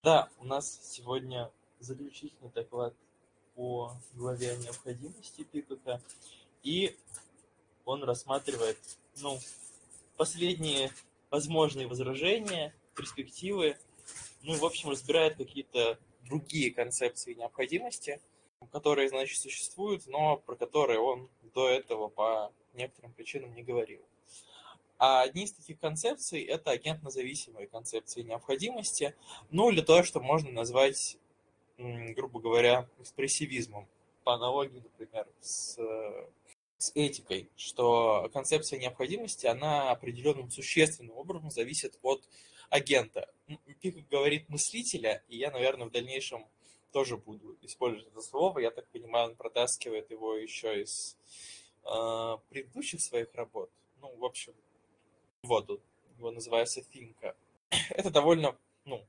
Да, у нас сегодня заключительный доклад по главе о необходимости Пикока, и он рассматривает, последние возможные возражения, перспективы, в общем, разбирает какие-то другие концепции необходимости, которые, значит, существуют, но про которые он до этого по некоторым причинам не говорил. А одни из таких концепций – это агентно-зависимые концепции необходимости, или то, что можно назвать, грубо говоря, экспрессивизмом. По аналогии, например, с этикой, что концепция необходимости, она определенным существенным образом зависит от агента. Пик говорит мыслителя, и я, наверное, в дальнейшем тоже буду использовать это слово. Я так понимаю, он протаскивает его еще из предыдущих своих работ. В общем, вот он, его называется Финка. Это довольно,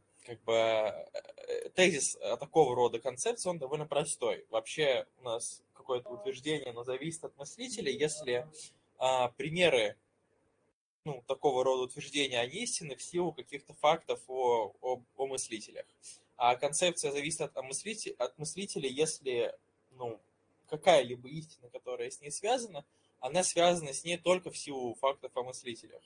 тезис такого рода концепции, он довольно простой. Вообще у нас какое-то утверждение, оно зависит от мыслителя, если примеры, такого рода утверждения, они истинны в силу каких-то фактов о мыслителях. А концепция зависит от мыслителя, если, какая-либо истина, которая с ней связана, она связана с ней только в силу фактов о мыслителях.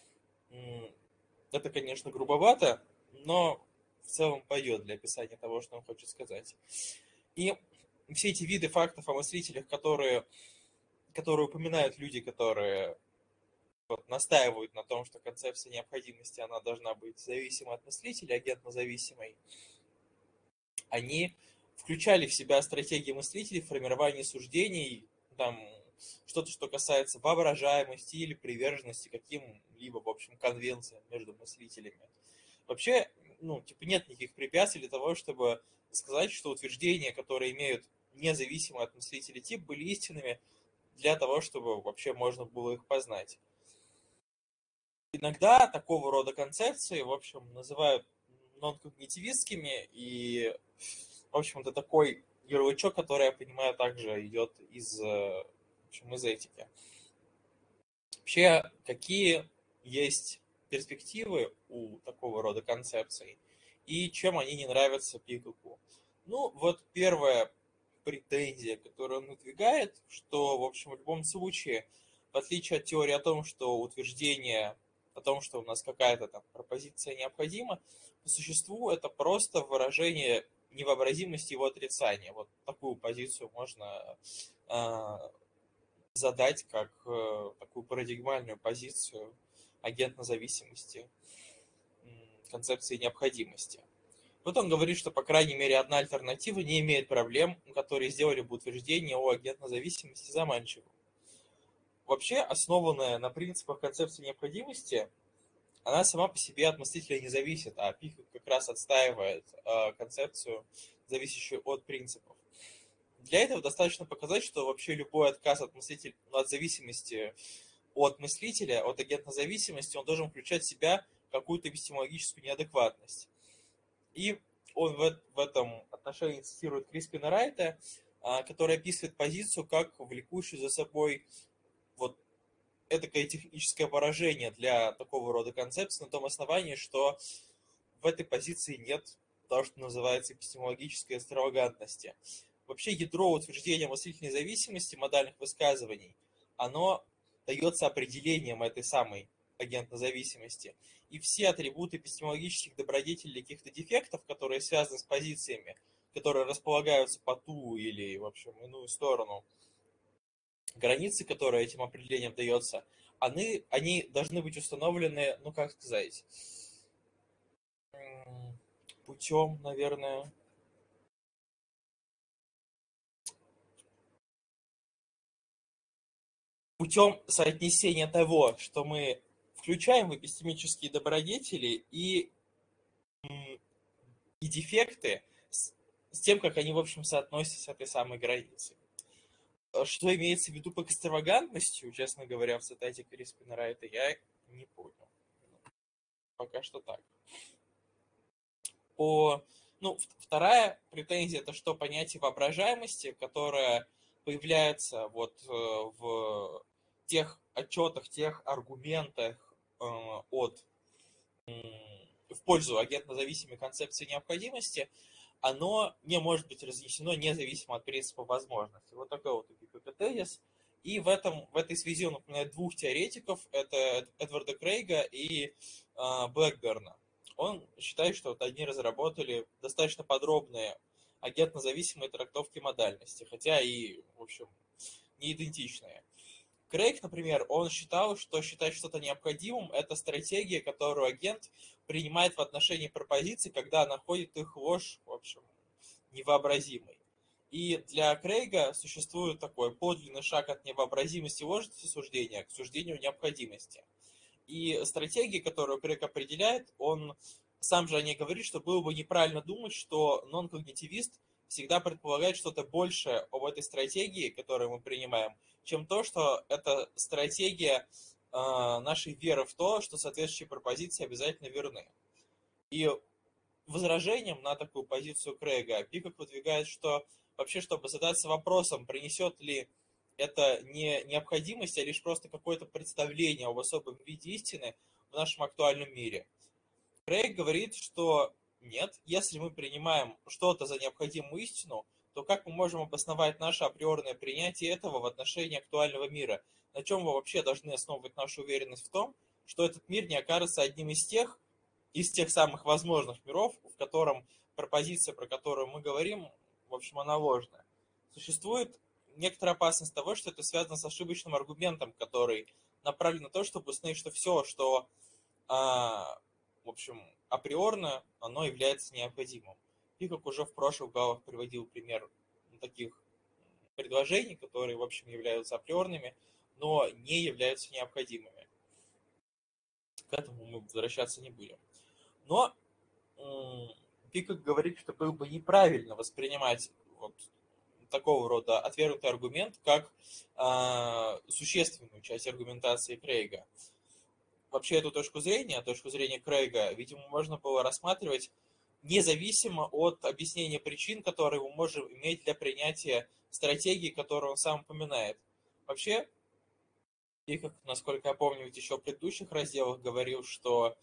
Это, конечно, грубовато, но в целом пойдет для описания того, что он хочет сказать. И все эти виды фактов о мыслителях, которые упоминают люди, которые настаивают на том, что концепция необходимости, она должна быть зависима от мыслителя, агентно-зависимой, они включали в себя стратегии мыслителей в формировании суждений, что-то, что касается воображаемости или приверженности каким-либо, в общем, конвенциям между мыслителями. Вообще, нет никаких препятствий для того, чтобы сказать, что утверждения, которые имеют независимый от мыслителя тип, были истинными для того, чтобы вообще можно было их познать. Иногда такого рода концепции, в общем, называют нон-когнитивистскими, и, в общем-то, такой ярлычок, который, я понимаю, также идет из этики. Вообще, какие есть перспективы у такого рода концепций и чем они не нравятся Пикоку? Первая претензия, которую он выдвигает, что, в общем, в любом случае, в отличие от теории о том, что утверждение о том, что у нас какая-то там пропозиция необходима, по существу это просто выражение невообразимости его отрицания. Вот такую позицию можно задать как такую парадигмальную позицию агентно-зависимости концепции необходимости. Он говорит, что, по крайней мере, одна альтернатива не имеет проблем, которые сделали бы утверждение о агентно-зависимости заманчивым. Вообще, основанная на принципах концепции необходимости, она сама по себе от мыслителя не зависит, а Пикок как раз отстаивает концепцию, зависящую от принципов. Для этого достаточно показать, что вообще любой отказ от зависимости от мыслителя, от агентно-зависимости, он должен включать в себя какую-то эпистемологическую неадекватность. И он в этом отношении цитирует Криспина Райта, который описывает позицию как влекущую за собой этакое техническое поражение для такого рода концепций на том основании, что в этой позиции нет того, что называется эпистемологической экстравагантности. Вообще ядро утверждения мыслительной зависимости модальных высказываний, оно дается определением этой самой агентно-зависимости. И все атрибуты эпистемологических добродетелей каких-то дефектов, которые связаны с позициями, которые располагаются по ту или, в общем, иную сторону границы, которые этим определением дается, они должны быть установлены, путем, наверное, путем соотнесения того, что мы включаем в эпистемические добродетели и дефекты с тем, как они, в общем, соотносятся с этой самой границей. Что имеется в виду под экстравагантностью, честно говоря, в цитате Криспина Райта, я не понял. Пока что так. Вторая претензия – это что понятие воображаемости, которое появляется в тех отчетах, тех аргументах в в пользу агентно-зависимой концепции необходимости, оно не может быть разнесено независимо от принципа возможности. Вот такой вот тезис. И в этой связи он упоминает двух теоретиков, это Эдварда Крейга и Блэкберна. Он считает, что вот они разработали достаточно подробные агентно-зависимые трактовки модальности, хотя и, в общем, не идентичные. Крейг, например, он считал, что считать что-то необходимым – это стратегия, которую агент принимает в отношении пропозиций, когда находит их ложь, в общем, невообразимой. И для Крейга существует такой подлинный шаг от невообразимости ложности суждения к суждению необходимости. И стратегии, которую Крейг определяет, он сам же о ней говорит, что было бы неправильно думать, что нон-когнитивист всегда предполагает что-то большее об этой стратегии, которую мы принимаем, чем то, что это стратегия нашей веры в то, что соответствующие пропозиции обязательно верны. И возражением на такую позицию Крейга Пикок выдвигает, что вообще, чтобы задаться вопросом, принесет ли это не необходимость, а лишь просто какое-то представление об особом виде истины в нашем актуальном мире. Крейг говорит, что нет, если мы принимаем что-то за необходимую истину, то как мы можем обосновать наше априорное принятие этого в отношении актуального мира? На чем мы вообще должны основывать нашу уверенность в том, что этот мир не окажется одним из тех самых возможных миров, в котором пропозиция, про которую мы говорим, в общем, она ложная. Существует некоторая опасность того, что это связано с ошибочным аргументом, который направлен на то, чтобы установить, что все, что в общем, априорно, оно является необходимым. И как уже в прошлых главах приводил пример таких предложений, которые, в общем, являются априорными, но не являются необходимыми. К этому мы возвращаться не будем. Но Пикок говорит, что было бы неправильно воспринимать вот такого рода отвергнутый аргумент как существенную часть аргументации Крейга. Вообще эту точку зрения Крейга, видимо, можно было рассматривать независимо от объяснения причин, которые мы можем иметь для принятия стратегии, которую он сам упоминает. Вообще, и как, насколько я помню, ведь еще в предыдущих разделах говорил, что,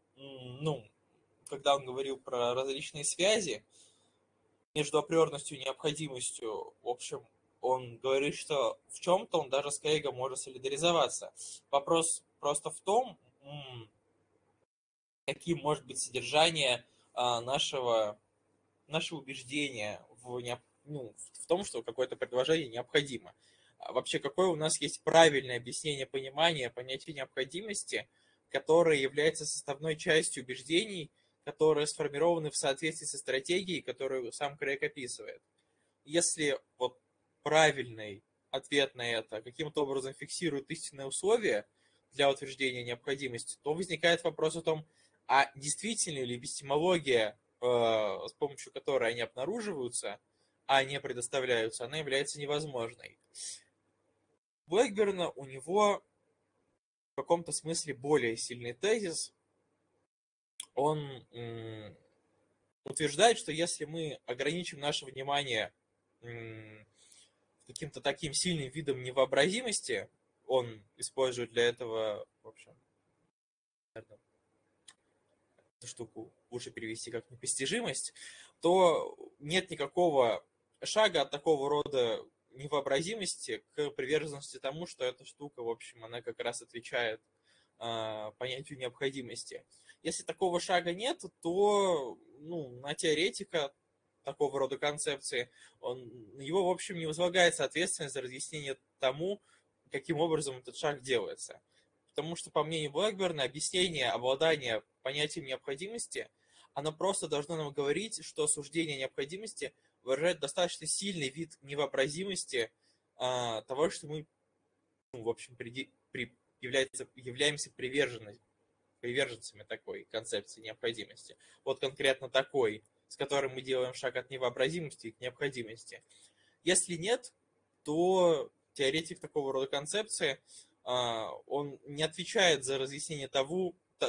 когда он говорил про различные связи между априорностью и необходимостью, в общем, он говорит, что в чем-то он даже с Крейгом может солидаризоваться. Вопрос просто в том, каким может быть содержание нашего убеждения в том, что какое-то предложение необходимо. Вообще, какое у нас есть правильное объяснение понимания понятия необходимости, которое является составной частью убеждений, которые сформированы в соответствии со стратегией, которую сам Крейг описывает. Если вот правильный ответ на это каким-то образом фиксирует истинные условия для утверждения необходимости, то возникает вопрос о том, а действительно ли эпистемология, с помощью которой они обнаруживаются, а не предоставляются, она является невозможной. Блэкберна у него в каком-то смысле более сильный тезис. Он утверждает, что если мы ограничим наше внимание каким-то таким сильным видом невообразимости, он использует для этого, в общем, наверное, эту штуку лучше перевести как непостижимость, то нет никакого шага от такого рода невообразимости к приверженности тому, что эта штука, в общем, она как раз отвечает понятию необходимости. Если такого шага нет, то на теоретика такого рода концепции его, в общем, не возлагается ответственность за разъяснение тому, каким образом этот шаг делается. Потому что, по мнению Блэкберна, объяснение обладания понятием необходимости, оно просто должно нам говорить, что суждение необходимости выражает достаточно сильный вид невообразимости того, что мы, в общем, являемся приверженцами такой концепции необходимости. Вот конкретно такой, с которым мы делаем шаг от невообразимости к необходимости. Если нет, то теоретик такого рода концепции, он не отвечает за разъяснение того,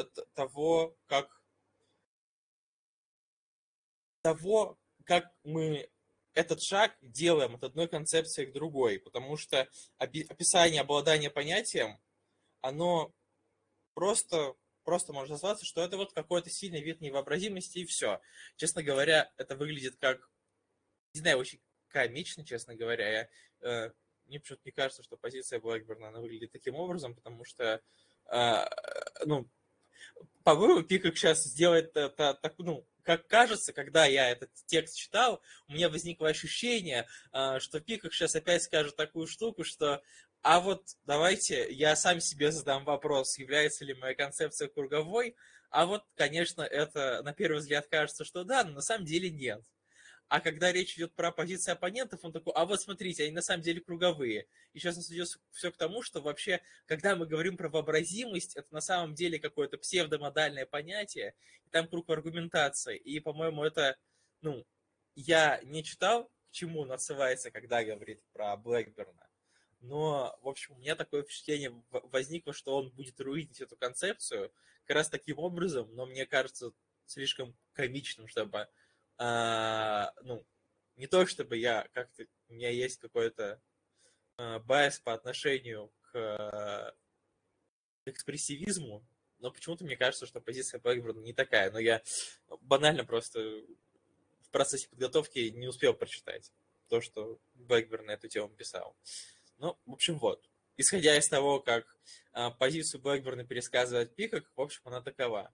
как мы этот шаг делаем от одной концепции к другой, потому что описание обладания понятием, оно просто просто можно назваться, что это вот какой-то сильный вид невообразимости, и все. Честно говоря, это выглядит как, не знаю, очень комично, честно говоря. Мне почему-то не кажется, что позиция Блэкберна, она выглядит таким образом, потому что, ну, по-моему, Пикок сейчас сделает это так, ну, как кажется, когда я этот текст читал, у меня возникло ощущение, что Пикок сейчас опять скажет такую штуку, что а вот давайте я сам себе задам вопрос, является ли моя концепция круговой, а вот, конечно, это на первый взгляд кажется, что да, но на самом деле нет. А когда речь идет про позиции оппонентов, он такой, а вот смотрите, они на самом деле круговые. И сейчас нас идет все к тому, что вообще, когда мы говорим про вообразимость, это на самом деле какое-то псевдомодальное понятие, и там круг аргументации. И, по-моему, это, ну, я не читал, к чему он отсылается, когда говорит про Блэкберна. Но, в общем, у меня такое впечатление возникло, что он будет руинить эту концепцию как раз таким образом, но мне кажется слишком комичным, чтобы ну, не то чтобы я как-то, у меня есть какой-то байс по отношению к экспрессивизму, но почему-то мне кажется, что позиция Блэкберна не такая. Но я банально просто в процессе подготовки не успел прочитать то, что Блэкберн на эту тему писал. Ну, в общем, вот. Исходя из того, как позицию Блэкберна пересказывает Пикок, в общем, она такова.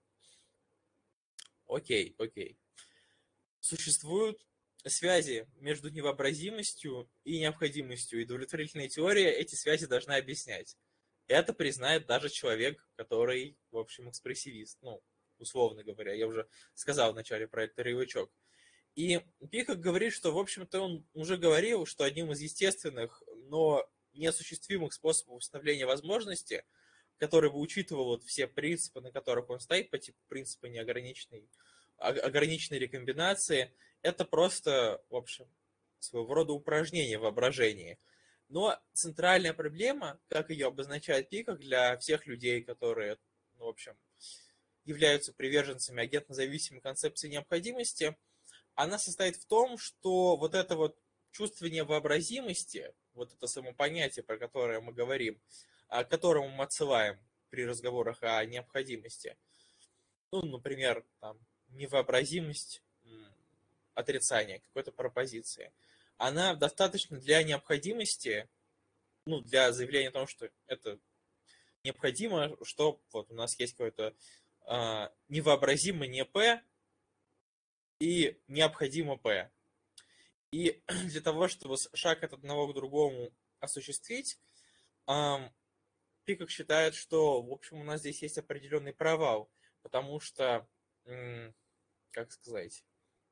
Окей. Существуют связи между невообразимостью и необходимостью, и удовлетворительная теория эти связи должна объяснять. Это признает даже человек, который, в общем, экспрессивист, ну, условно говоря, я уже сказал в начале про этот рывочок. И Пикок говорит, что, в общем-то, он уже говорил, что одним из естественных, но неосуществимых способов установления возможности, который бы учитывал вот все принципы, на которых он стоит, по типу принципа ограниченной рекомбинации, это просто, в общем, своего рода упражнение в воображении. Но центральная проблема, как ее обозначает Пикок для всех людей, которые, ну, в общем, являются приверженцами агентно-зависимой концепции необходимости, она состоит в том, что вот это вот чувство невообразимости, вот это само понятие, про которое мы говорим, к которому мы отсылаем при разговорах о необходимости, ну, например, там, невообразимость отрицания какой-то пропозиции, она достаточно для необходимости, ну, для заявления о том, что это необходимо, что вот у нас есть какое-то невообразимо не P и необходимо P. И для того, чтобы шаг от одного к другому осуществить, Пикок считает, что, в общем, у нас здесь есть определенный провал, потому что, как сказать,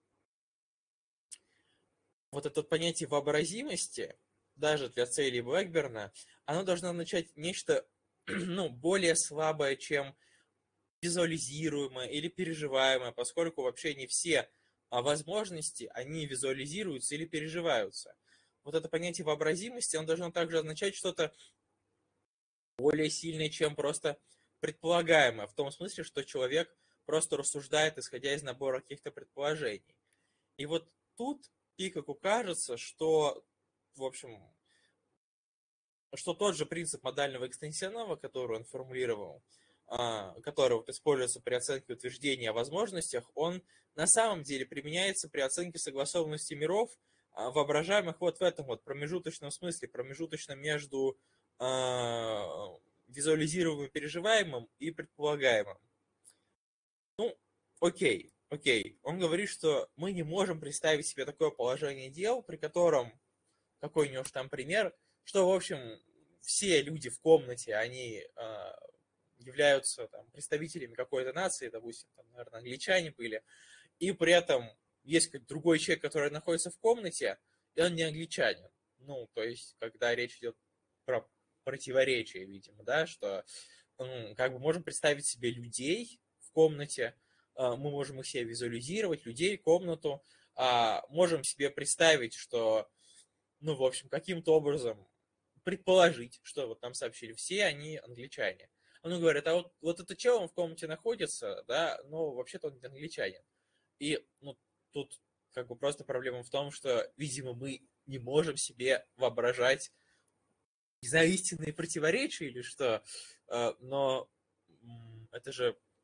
вот это понятие вообразимости, даже для целей Блэкберна, оно должно означать нечто ну, более слабое, чем визуализируемое или переживаемое, поскольку вообще не все возможности, они визуализируются или переживаются. Вот это понятие вообразимости, оно должно также означать что-то более сильное, чем просто предполагаемое, в том смысле, что человек просто рассуждает, исходя из набора каких-то предположений. И вот тут Пикоку кажется, что, в общем, что тот же принцип модального экстенсионного, который он формулировал, который вот используется при оценке утверждения о возможностях, он на самом деле применяется при оценке согласованности миров, воображаемых вот в этом вот промежуточном смысле, промежуточном между визуализируемым, переживаемым и предполагаемым. Ну, окей. Он говорит, что мы не можем представить себе такое положение дел, при котором, какой-нибудь там пример, что, в общем, все люди в комнате, они являются там, представителями какой-то нации, допустим, там, наверное, англичане были, и при этом есть какой-то другой человек, который находится в комнате, и он не англичанин. Ну, то есть, когда речь идет про противоречие, видимо, да, что как бы можем представить себе людей в комнате, мы можем их себе визуализировать, людей, комнату, можем себе представить, что, ну, в общем, каким-то образом предположить, что вот нам сообщили, все они англичане. Он говорит, а вот этот чел, он в комнате находится, да, но вообще-то он не англичанин. И, ну, тут как бы просто проблема в том, что, видимо, мы не можем себе воображать, не знаю, истинные противоречия или что, но это же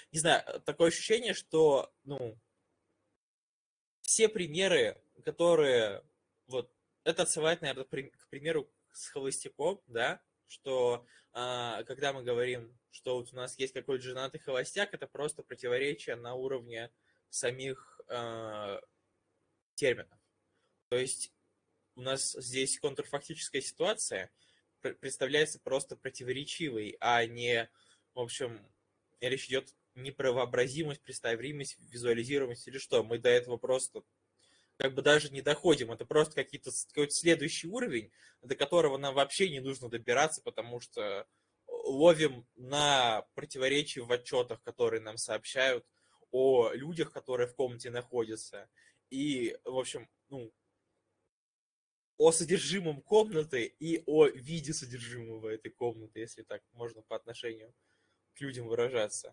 не знаю, такое ощущение, что, ну, все примеры, которые, вот, это отсылает, наверное, к примеру с холостяком, да, что когда мы говорим, что вот у нас есть какой-то женатый холостяк, это просто противоречие на уровне самих терминов. То есть у нас здесь контрфактическая ситуация представляется просто противоречивой, а не, в общем, речь идет не про вообразимость, представимость, визуализируемость или что. Мы до этого просто как бы даже не доходим. Это просто какой-то следующий уровень, до которого нам вообще не нужно добираться, потому что ловим на противоречия в отчетах, которые нам сообщают о людях, которые в комнате находятся. И, в общем, ну, о содержимом комнаты и о виде содержимого этой комнаты, если так можно по отношению к людям выражаться.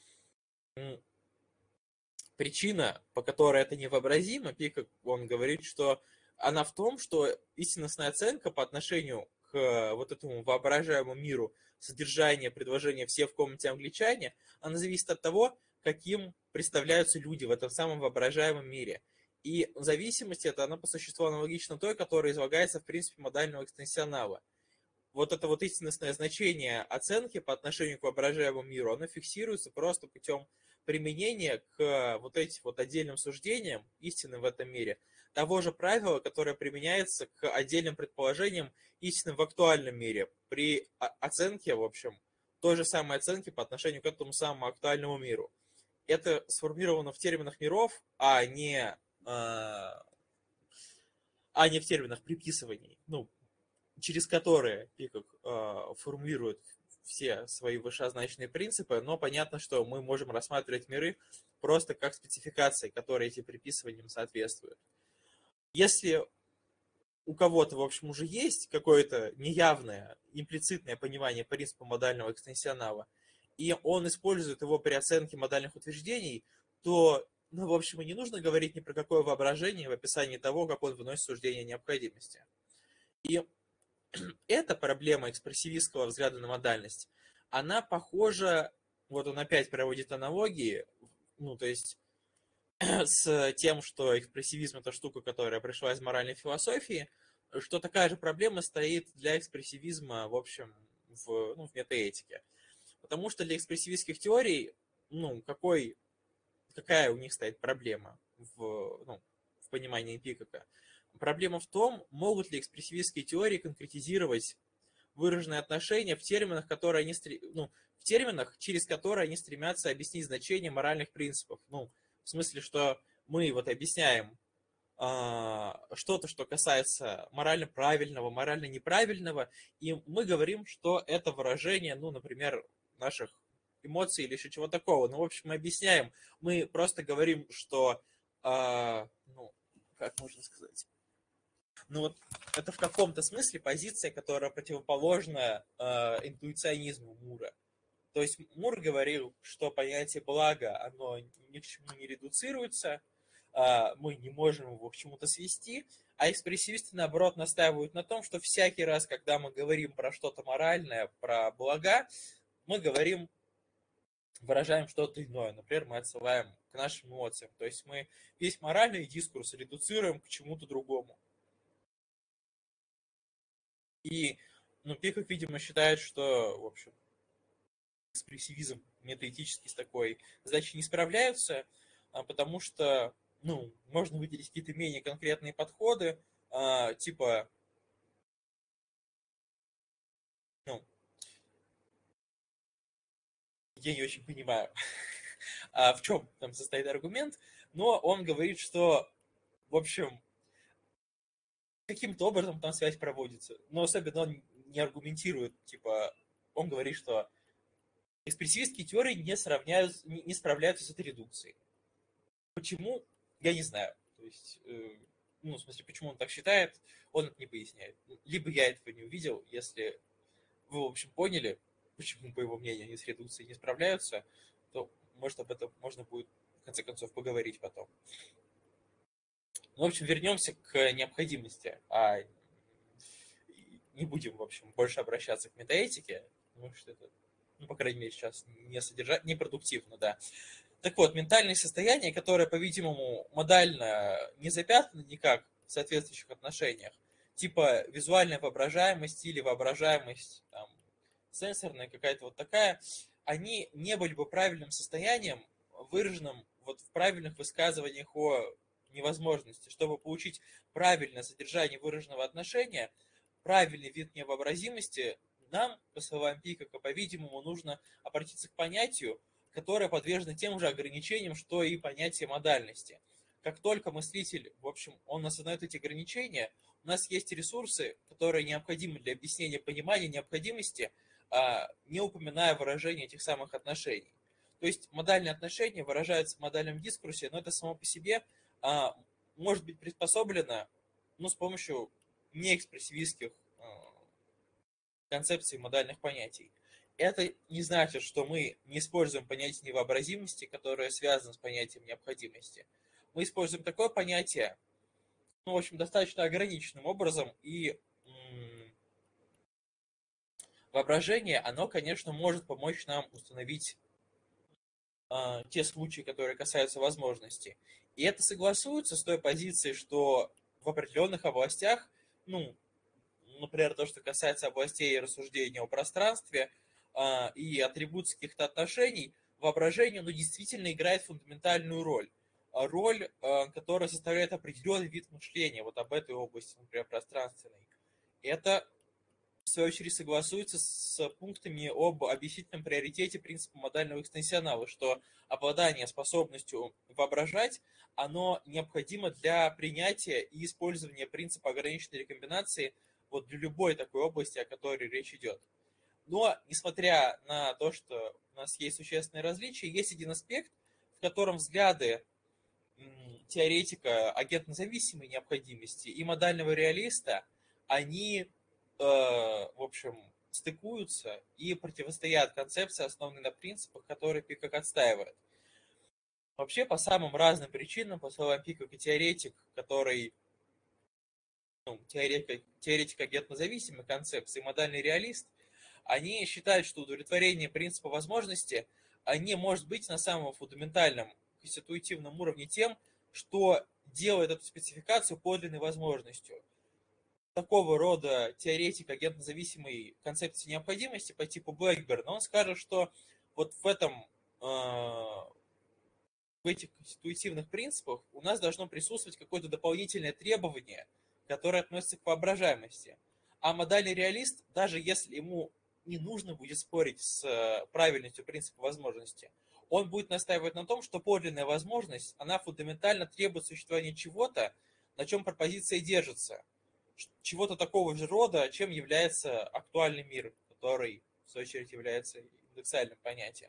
Причина, по которой это невообразимо, Пик, он говорит, что она в том, что истинностная оценка по отношению к вот этому воображаемому миру, содержание, предложение «все в комнате англичане», она зависит от того, каким представляются люди в этом самом воображаемом мире. И зависимость эта, она по существу аналогична той, которая излагается в принципе модального экстенсионала. Вот это вот истинностное значение оценки по отношению к воображаемому миру, оно фиксируется просто путем применения к вот этим вот отдельным суждениям, истинным в этом мире, того же правила, которое применяется к отдельным предположениям, истинным в актуальном мире, при оценке, в общем, той же самой оценки по отношению к этому самому актуальному миру. Это сформулировано в терминах миров, а не в терминах приписываний. Ну, через которые Пикок формулирует все свои вышеозначенные принципы, но понятно, что мы можем рассматривать миры просто как спецификации, которые эти приписываниям соответствуют. Если у кого-то, в общем, уже есть какое-то неявное, имплицитное понимание принципа модального экстенсионала, и он использует его при оценке модальных утверждений, то, ну, в общем, и не нужно говорить ни про какое воображение в описании того, как он выносит суждение о необходимости. И эта проблема экспрессивистского взгляда на модальность, она похожа, вот он опять проводит аналогии, ну, то есть с тем, что экспрессивизм – это штука, которая пришла из моральной философии, что такая же проблема стоит для экспрессивизма, в общем, в метаэтике. Потому что для экспрессивистских теорий, ну, какая у них стоит проблема в понимании Пикака? Проблема в том, могут ли экспрессивистские теории конкретизировать выраженные отношения в терминах, в терминах, через которые они стремятся объяснить значение моральных принципов. Ну, в смысле, что мы вот объясняем что-то, что касается морально правильного, морально неправильного, и мы говорим, что это выражение, ну, например, наших эмоций или еще чего такого. Ну, в общем, мы объясняем, мы просто говорим, что, ну, как можно сказать, ну вот это в каком-то смысле позиция, которая противоположна интуиционизму Мура. То есть Мур говорил, что понятие блага, оно ни к чему не редуцируется, мы не можем его к чему-то свести, а экспрессивисты, наоборот, настаивают на том, что всякий раз, когда мы говорим про что-то моральное, про блага, мы говорим, выражаем что-то иное. Например, мы отсылаем к нашим эмоциям. То есть мы весь моральный дискурс редуцируем к чему-то другому. И, ну, Пикок, видимо, считает, что, в общем, экспрессивизм метаэтический с такой задачей не справляются, потому что, ну, можно выделить какие-то менее конкретные подходы, типа, ну, я не очень понимаю, в чем там состоит аргумент, но он говорит, что, в общем, каким-то образом там связь проводится, но особенно он не аргументирует, типа, он говорит, что экспрессивистские теории не справляются с этой редукцией. Почему? Я не знаю. То есть, ну, в смысле, почему он так считает, он это не поясняет. Либо я этого не увидел, если вы, в общем, поняли, почему, по его мнению, они с редукцией не справляются, то, может, об этом можно будет, в конце концов, поговорить потом. Ну, в общем, вернемся к необходимости, а не будем, в общем, больше обращаться к метаэтике, потому что это, Ну, по крайней мере, сейчас не продуктивно, да. Так вот, ментальные состояния, которые, по-видимому, модально не запятнаны никак в соответствующих отношениях, типа визуальная воображаемость или воображаемость, там, сенсорная какая-то вот такая, они не были бы правильным состоянием, выраженным вот в правильных высказываниях о невозможности. Чтобы получить правильное содержание выраженного отношения, правильный вид невообразимости, нам, по словам Пикака, по-видимому, нужно обратиться к понятию, которое подвержено тем же ограничениям, что и понятие модальности. Как только мыслитель, в общем, он осознает эти ограничения, у нас есть ресурсы, которые необходимы для объяснения понимания необходимости, не упоминая выражение этих самых отношений. То есть модальные отношения выражаются в модальном дискурсе, но это само по себе может быть приспособлено, ну, с помощью неэкспрессивистских концепций модальных понятий. Это не значит, что мы не используем понятие невообразимости, которое связано с понятием необходимости. Мы используем такое понятие, ну, в общем, достаточно ограниченным образом, и воображение, оно, конечно, может помочь нам установить те случаи, которые касаются возможностей. И это согласуется с той позицией, что в определенных областях, ну, например, то, что касается областей рассуждения о пространстве и атрибуции каких-то отношений, воображение, оно действительно играет фундаментальную роль. Роль, которая составляет определенный вид мышления, вот об этой области, например, пространственной. Это, в свою очередь, согласуется с пунктами об объяснительном приоритете принципа модального экстенсионала, что обладание способностью воображать, оно необходимо для принятия и использования принципа ограниченной рекомбинации вот для любой такой области, о которой речь идет. Но, несмотря на то, что у нас есть существенные различия, есть один аспект, в котором взгляды теоретика агентно-зависимой необходимости и модального реалиста, они, в общем, стыкуются и противостоят концепции, основанной на принципах, которые Пикак отстаивает. Вообще, по самым разным причинам, по словам Пикака, теоретик, который теоретик агентно-зависимой концепции, модальный реалист, они считают, что удовлетворение принципа возможности не может быть на самом фундаментальном конституитивном уровне тем, что делает эту спецификацию подлинной возможностью. Такого рода теоретик агентно-зависимой концепции необходимости по типу Блэкберна, он скажет, что вот в этих конституитивных принципах у нас должно присутствовать какое-то дополнительное требование, которое относится к воображаемости. А модальный реалист, даже если ему не нужно будет спорить с правильностью принципа возможности, он будет настаивать на том, что подлинная возможность, она фундаментально требует существования чего-то, на чем пропозиция держится. Чего-то такого же рода, чем является актуальный мир, который, в свою очередь, является индексиальным понятием.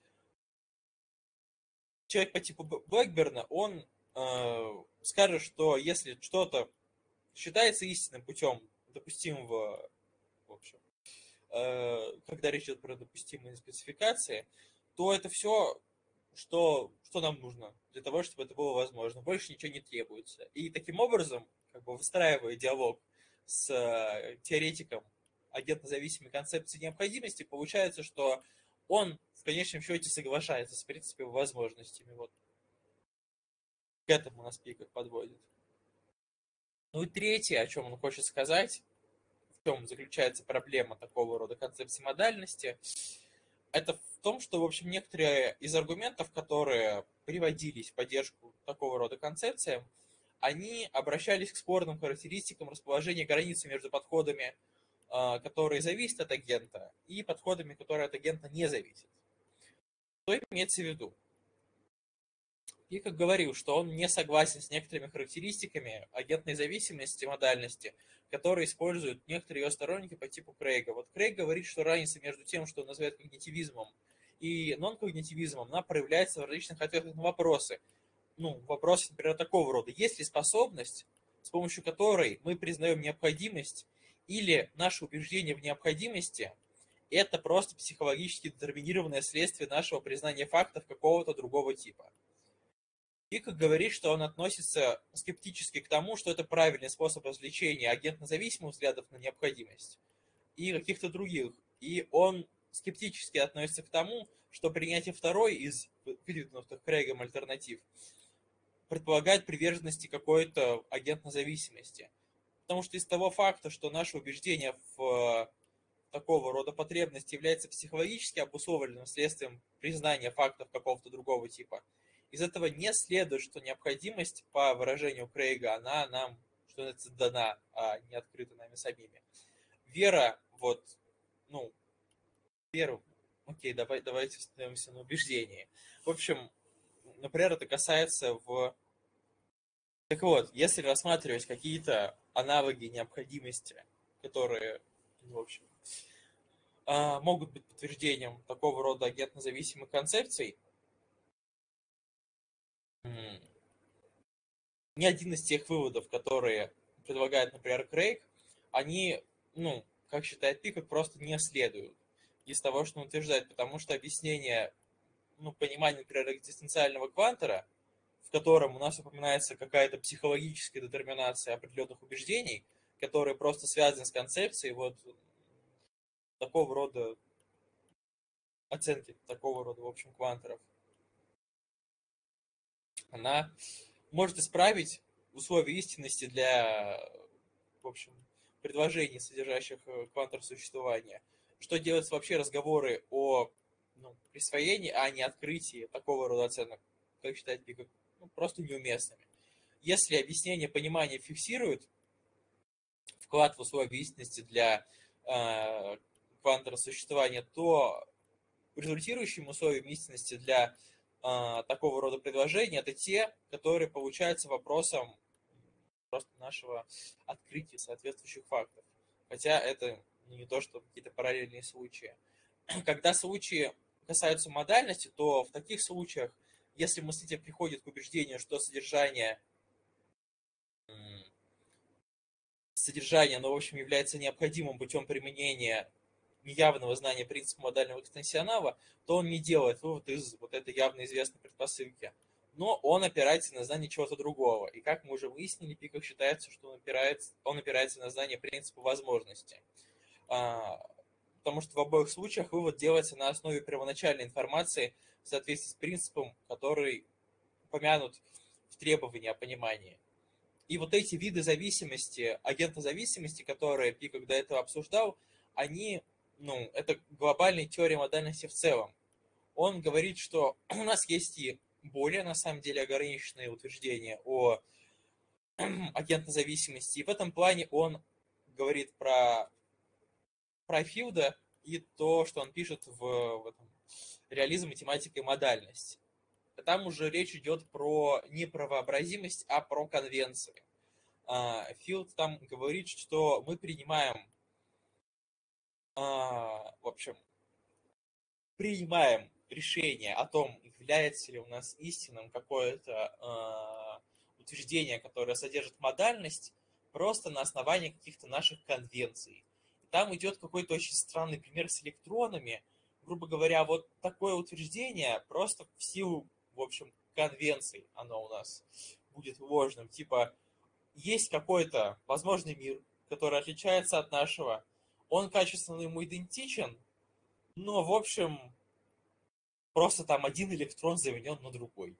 Человек по типу Блэкберна, он скажет, что если что-то считается истинным путем допустимого, в общем, когда речь идет про допустимые спецификации, то это все, что нам нужно для того, чтобы это было возможно. Больше ничего не требуется. И таким образом, как бы выстраивая диалог с теоретиком агентно-зависимой концепции необходимости, получается, что он в конечном счете соглашается с принципами возможностями. Вот к этому нас Пикак подводит. Ну и третье, о чем он хочет сказать, в чем заключается проблема такого рода концепции модальности, это в том, что, в общем, некоторые из аргументов, которые приводились в поддержку такого рода концепциям, они обращались к спорным характеристикам расположения границы между подходами, которые зависят от агента, и подходами, которые от агента не зависят. Что имеется в виду? Пикак говорил, что он не согласен с некоторыми характеристиками агентной зависимости модальности, которые используют некоторые ее сторонники по типу Крейга. Вот Крейг говорит, что разница между тем, что он называет когнитивизмом, и нон-когнитивизмом, она проявляется в различных ответах на вопросы. Ну, вопросы, например, такого рода. Есть ли способность, с помощью которой мы признаем необходимость, или наше убеждение в необходимости – это просто психологически детерминированное следствие нашего признания фактов какого-то другого типа? Пикак говорит, что он относится скептически к тому, что это правильный способ развлечения агентно-зависимых взглядов на необходимость и каких-то других. И он скептически относится к тому, что принятие второй из выдвинутых Крейгом альтернатив предполагает приверженности какой-то агентной зависимости. Потому что из того факта, что наше убеждение в такого рода потребности является психологически обусловленным следствием признания фактов какого-то другого типа, из этого не следует, что необходимость, по выражению Крейга, она нам, что это дана, а не открыта нами самими. Вера, вера, окей, давайте остановимся на убеждении. В общем, например, это касается Так вот, если рассматривать какие-то аналоги необходимости, которые, в общем, могут быть подтверждением такого рода агентно-зависимых концепций, ни один из тех выводов, которые предлагает, например, Крейг, они, как считает Пикок, просто не следуют из того, что он утверждает, потому что объяснение, понимания, например, экзистенциального квантора, в котором у нас упоминается какая-то психологическая детерминация определенных убеждений, которые просто связаны с концепцией такого рода оценки, такого рода, в общем, кванторов, она может исправить условия истинности для, в общем, предложений, содержащих квантор существования. Что делать вообще разговоры о присвоении, а не открытии такого рода оценок, как считает Пикок, просто неуместными. Если объяснение понимания фиксирует вклад в условия истинности для квантора существования, то результирующим условием истинности для такого рода предложений это те, которые получаются вопросом просто нашего открытия соответствующих фактов. Хотя это не то, что какие-то параллельные случаи. Когда случаи касаются модальности, то в таких случаях, если мыслитель приходит к убеждению, что содержание, в общем, является необходимым путем применения неявного знания принципа модального экстенсионала, то он не делает вывод из вот этой явно известной предпосылки. Но он опирается на знание чего-то другого. И как мы уже выяснили, Пикок считается, что он опирается на знание принципа возможности. Потому что в обоих случаях вывод делается на основе первоначальной информации в соответствии с принципом, который упомянут в требовании о понимании. И вот эти виды зависимости, агента зависимости, которые Пикок до этого обсуждал, они, это глобальная теория модальности в целом. Он говорит, что у нас есть и более, на самом деле, ограниченные утверждения о агентной зависимости. И в этом плане он говорит про Филда и то, что он пишет в этом реализм, математика и модальность. Там уже речь идет не про вообразимость, а про конвенции. Филд там говорит, что мы принимаем решение о том, является ли у нас истинным какое-то утверждение, которое содержит модальность, просто на основании каких-то наших конвенций. И там идет какой-то очень странный пример с электронами. Грубо говоря, вот такое утверждение просто в силу, в общем, конвенций оно у нас будет вложенным. Типа, есть какой-то возможный мир, который отличается от нашего, он качественно ему идентичен, но, в общем, просто там один электрон заменен на другой.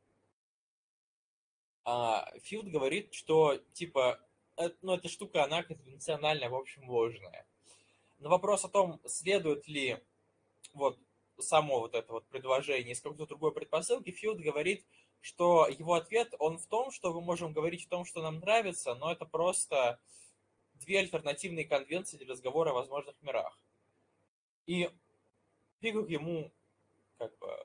Филд говорит, что, типа, эта штука, она конвенциональная, в общем, ложная. На вопрос о том, следует ли само вот это вот предложение из какой-то другой предпосылки, Филд говорит, что его ответ, он в том, что мы можем говорить о том, что нам нравится, но это просто две альтернативные конвенции для разговора о возможных мирах. И Пикок ему как бы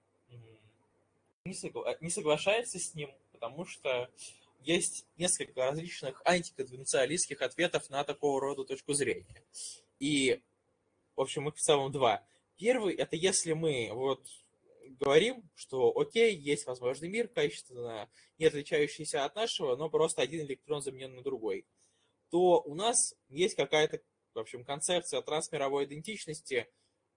не соглашается с ним, потому что есть несколько различных антиконвенциалистских ответов на такого рода точку зрения. И, в общем, их в целом два. Первый, это если мы говорим, что окей, есть возможный мир, качественно не отличающийся от нашего, но просто один электрон заменен на другой, то у нас есть какая-то, в общем, концепция трансмировой идентичности,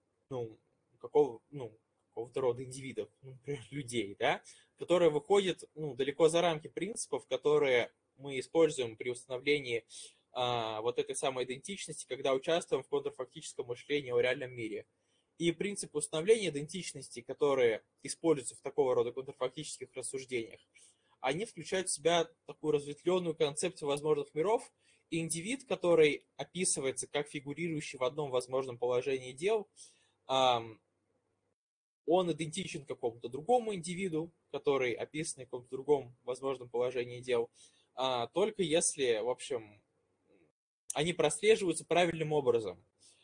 какого-то рода индивидов, например, людей, да, которые выходят далеко за рамки принципов, которые мы используем при установлении вот этой самой идентичности, когда участвуем в контрфактическом мышлении о реальном мире. И принципы установления идентичности, которые используются в такого рода контрфактических рассуждениях, они включают в себя такую разветвленную концепцию возможных миров, и индивид, который описывается как фигурирующий в одном возможном положении дел, он идентичен какому-то другому индивиду, который описан в каком-то другом возможном положении дел, только если, в общем, они прослеживаются правильным образом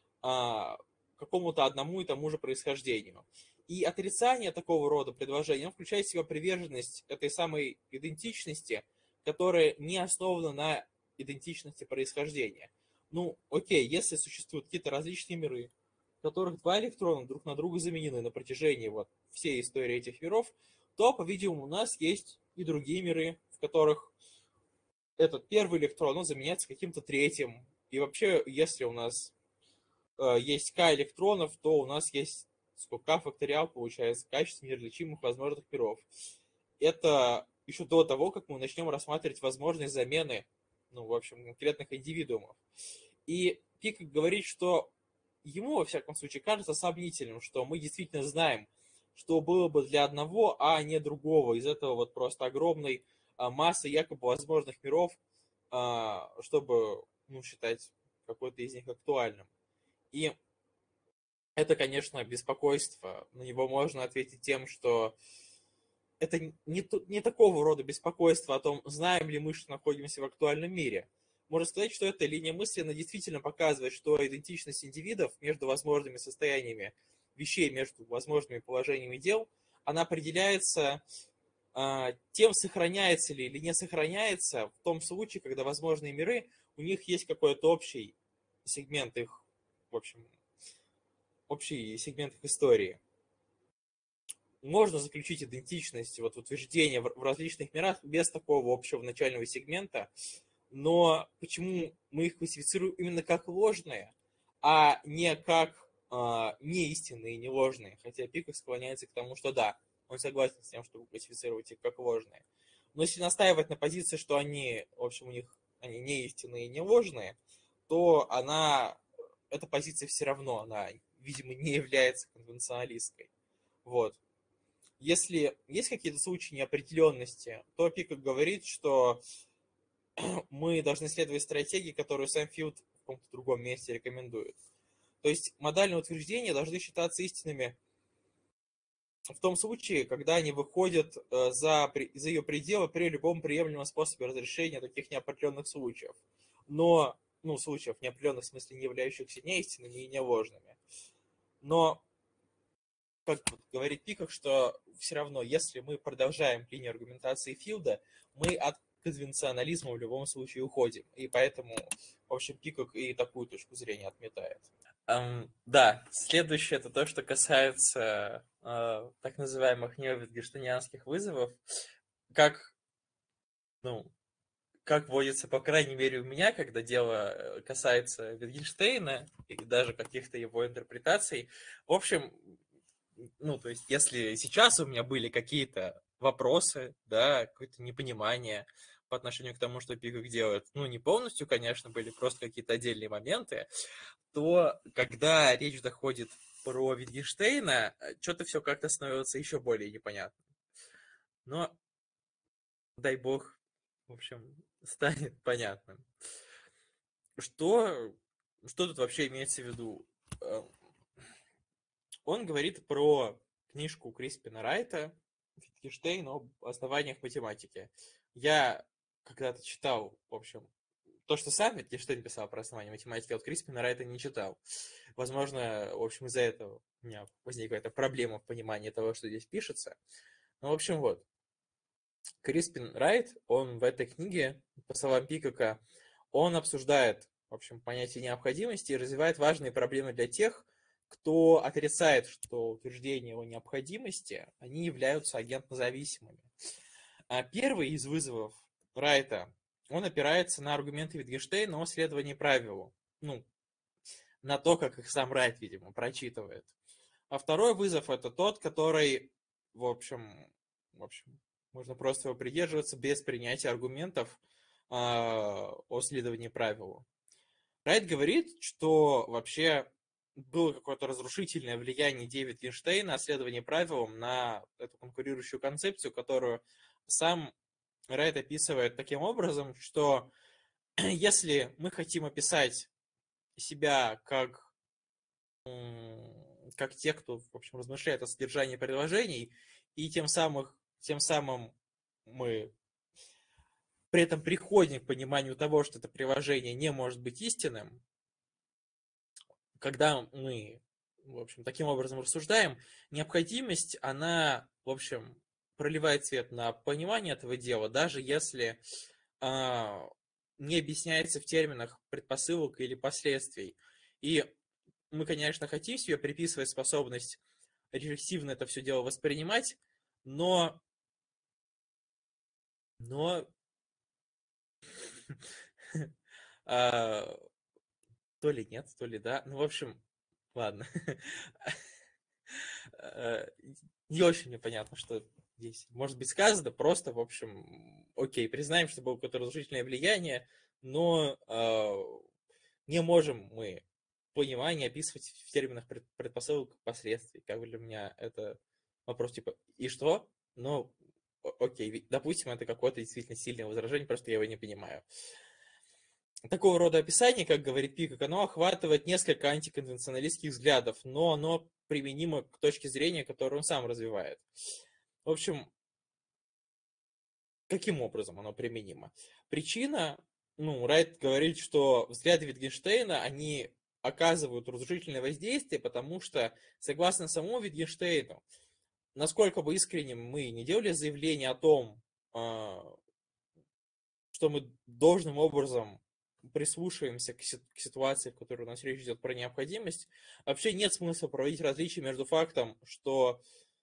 какому-то одному и тому же происхождению. И отрицание такого рода предложения включает в себя приверженность этой самой идентичности, которая не основана на идентичности происхождения. Ну, окей, если существуют какие-то различные миры, в которых два электрона друг на друга заменены на протяжении вот всей истории этих миров, то, по-видимому, у нас есть и другие миры, в которых этот первый электрон, он заменяется каким-то третьим. И вообще, если у нас есть k электронов, то у нас есть сколько k факториал, получается, качество неразличимых возможных миров. Это еще до того, как мы начнем рассматривать возможные замены, ну, в общем, конкретных индивидуумов. И Пик говорит, что ему, во всяком случае, кажется сомнительным, что мы действительно знаем, что было бы для одного, а не другого. Из этого вот просто огромной массы якобы возможных миров, чтобы, ну, считать какой-то из них актуальным. И это, конечно, беспокойство. На него можно ответить тем, что это не такого рода беспокойство о том, знаем ли мы, что находимся в актуальном мире. Можно сказать, что эта линия мысли, она действительно показывает, что идентичность индивидов между возможными состояниями вещей, между возможными положениями дел, она определяется тем, сохраняется ли или не сохраняется в том случае, когда возможные миры, у них есть какой-то общий сегмент их, в общем, общий сегмент их истории. Можно заключить идентичность, вот утверждение в различных мирах без такого общего начального сегмента, но почему мы их классифицируем именно как ложные, а не как неистинные и не ложные? Хотя Пикок склоняется к тому, что да, он согласен с тем, чтобы классифицировать их как ложные. Но если настаивать на позиции, что они, в общем, у них они не истинные и не ложные, то эта позиция все равно, она, видимо, не является конвенционалистской. Вот. Если есть какие-то случаи неопределенности, то Пикок говорит, что мы должны следовать стратегии, которую сам Филд в каком-то другом месте рекомендует. То есть модальные утверждения должны считаться истинными в том случае, когда они выходят за ее пределы при любом приемлемом способе разрешения таких неопределенных случаев. Но, ну, случаев неопределенных в смысле не являющихся неистинными и не ложными. Но, как говорит Пикок, что все равно, если мы продолжаем линию аргументации Филда, мы от конвенционализма в любом случае уходим. И поэтому, в общем, Пикок и такую точку зрения отметает. Да, следующее это то, что касается так называемых неовитгенштейнианских вызовов. Как водится, по крайней мере, у меня, когда дело касается Витгенштейна и даже каких-то его интерпретаций. В общем, ну, то есть, если сейчас у меня были какие-то вопросы, да, какое-то непонимание по отношению к тому, что Пикок делает, ну, не полностью, конечно, были просто какие-то отдельные моменты, то когда речь доходит про Витгенштейна, что-то все как-то становится еще более непонятно. Но, дай бог, в общем, станет понятным. Что тут вообще имеется в виду? Он говорит про книжку Криспина Райта «Витгенштейн об основаниях математики». Я когда-то читал, в общем, то, что сам Витгенштейн писал про основания математики, а вот Криспина Райта не читал. Возможно, в общем, из-за этого у меня возникла какая-то проблема в понимании того, что здесь пишется. Ну, в общем, вот. Криспин Райт, он в этой книге, по словам Пикока, он обсуждает, в общем, понятие необходимости и развивает важные проблемы для тех, кто отрицает, что утверждения о необходимости, они являются агентно-зависимыми. А первый из вызовов Райта, он опирается на аргументы Витгенштейна о следовании правилу. Ну, на то, как их сам Райт, видимо, прочитывает. А второй вызов это тот, который, в общем, можно просто его придерживаться без принятия аргументов о следовании правилу. Райт говорит, что вообще было какое-то разрушительное влияние идеи Wittgensteina о следовании правилам на эту конкурирующую концепцию, которую сам Райт описывает таким образом, что если мы хотим описать себя как те, кто, в общем, размышляет о содержании предложений, и тем самым мы при этом приходим к пониманию того, что это приложение не может быть истинным, когда мы, в общем, таким образом рассуждаем, необходимость, она, в общем, проливает свет на понимание этого дела, даже если не объясняется в терминах предпосылок или последствий. И мы, конечно, хотим себе приписывать способность рефлексивно это все дело воспринимать, но а, то ли нет, то ли да. Ну, в общем, ладно. Не очень мне понятно, что здесь может быть сказано. Просто, в общем, окей, признаем, что было какое-то разрушительное влияние, но не можем мы понимание описывать в терминах предпосылок последствий. Как бы для меня это вопрос типа «и что?». Ну, окей, допустим, это какое-то действительно сильное возражение, просто я его не понимаю. Такого рода описание, как говорит Пикок, оно охватывает несколько антиконвенционалистских взглядов, но оно применимо к точке зрения, которую он сам развивает. В общем, каким образом оно применимо? Причина, Райт говорит, что взгляды Wittgensteina, они оказывают разрушительное воздействие, потому что, согласно самому Wittgensteinu, насколько бы искренним мы не делали заявление о том, что мы должным образом прислушиваемся к ситуации, в которой у нас речь идет про необходимость, вообще нет смысла проводить различия между фактом, что,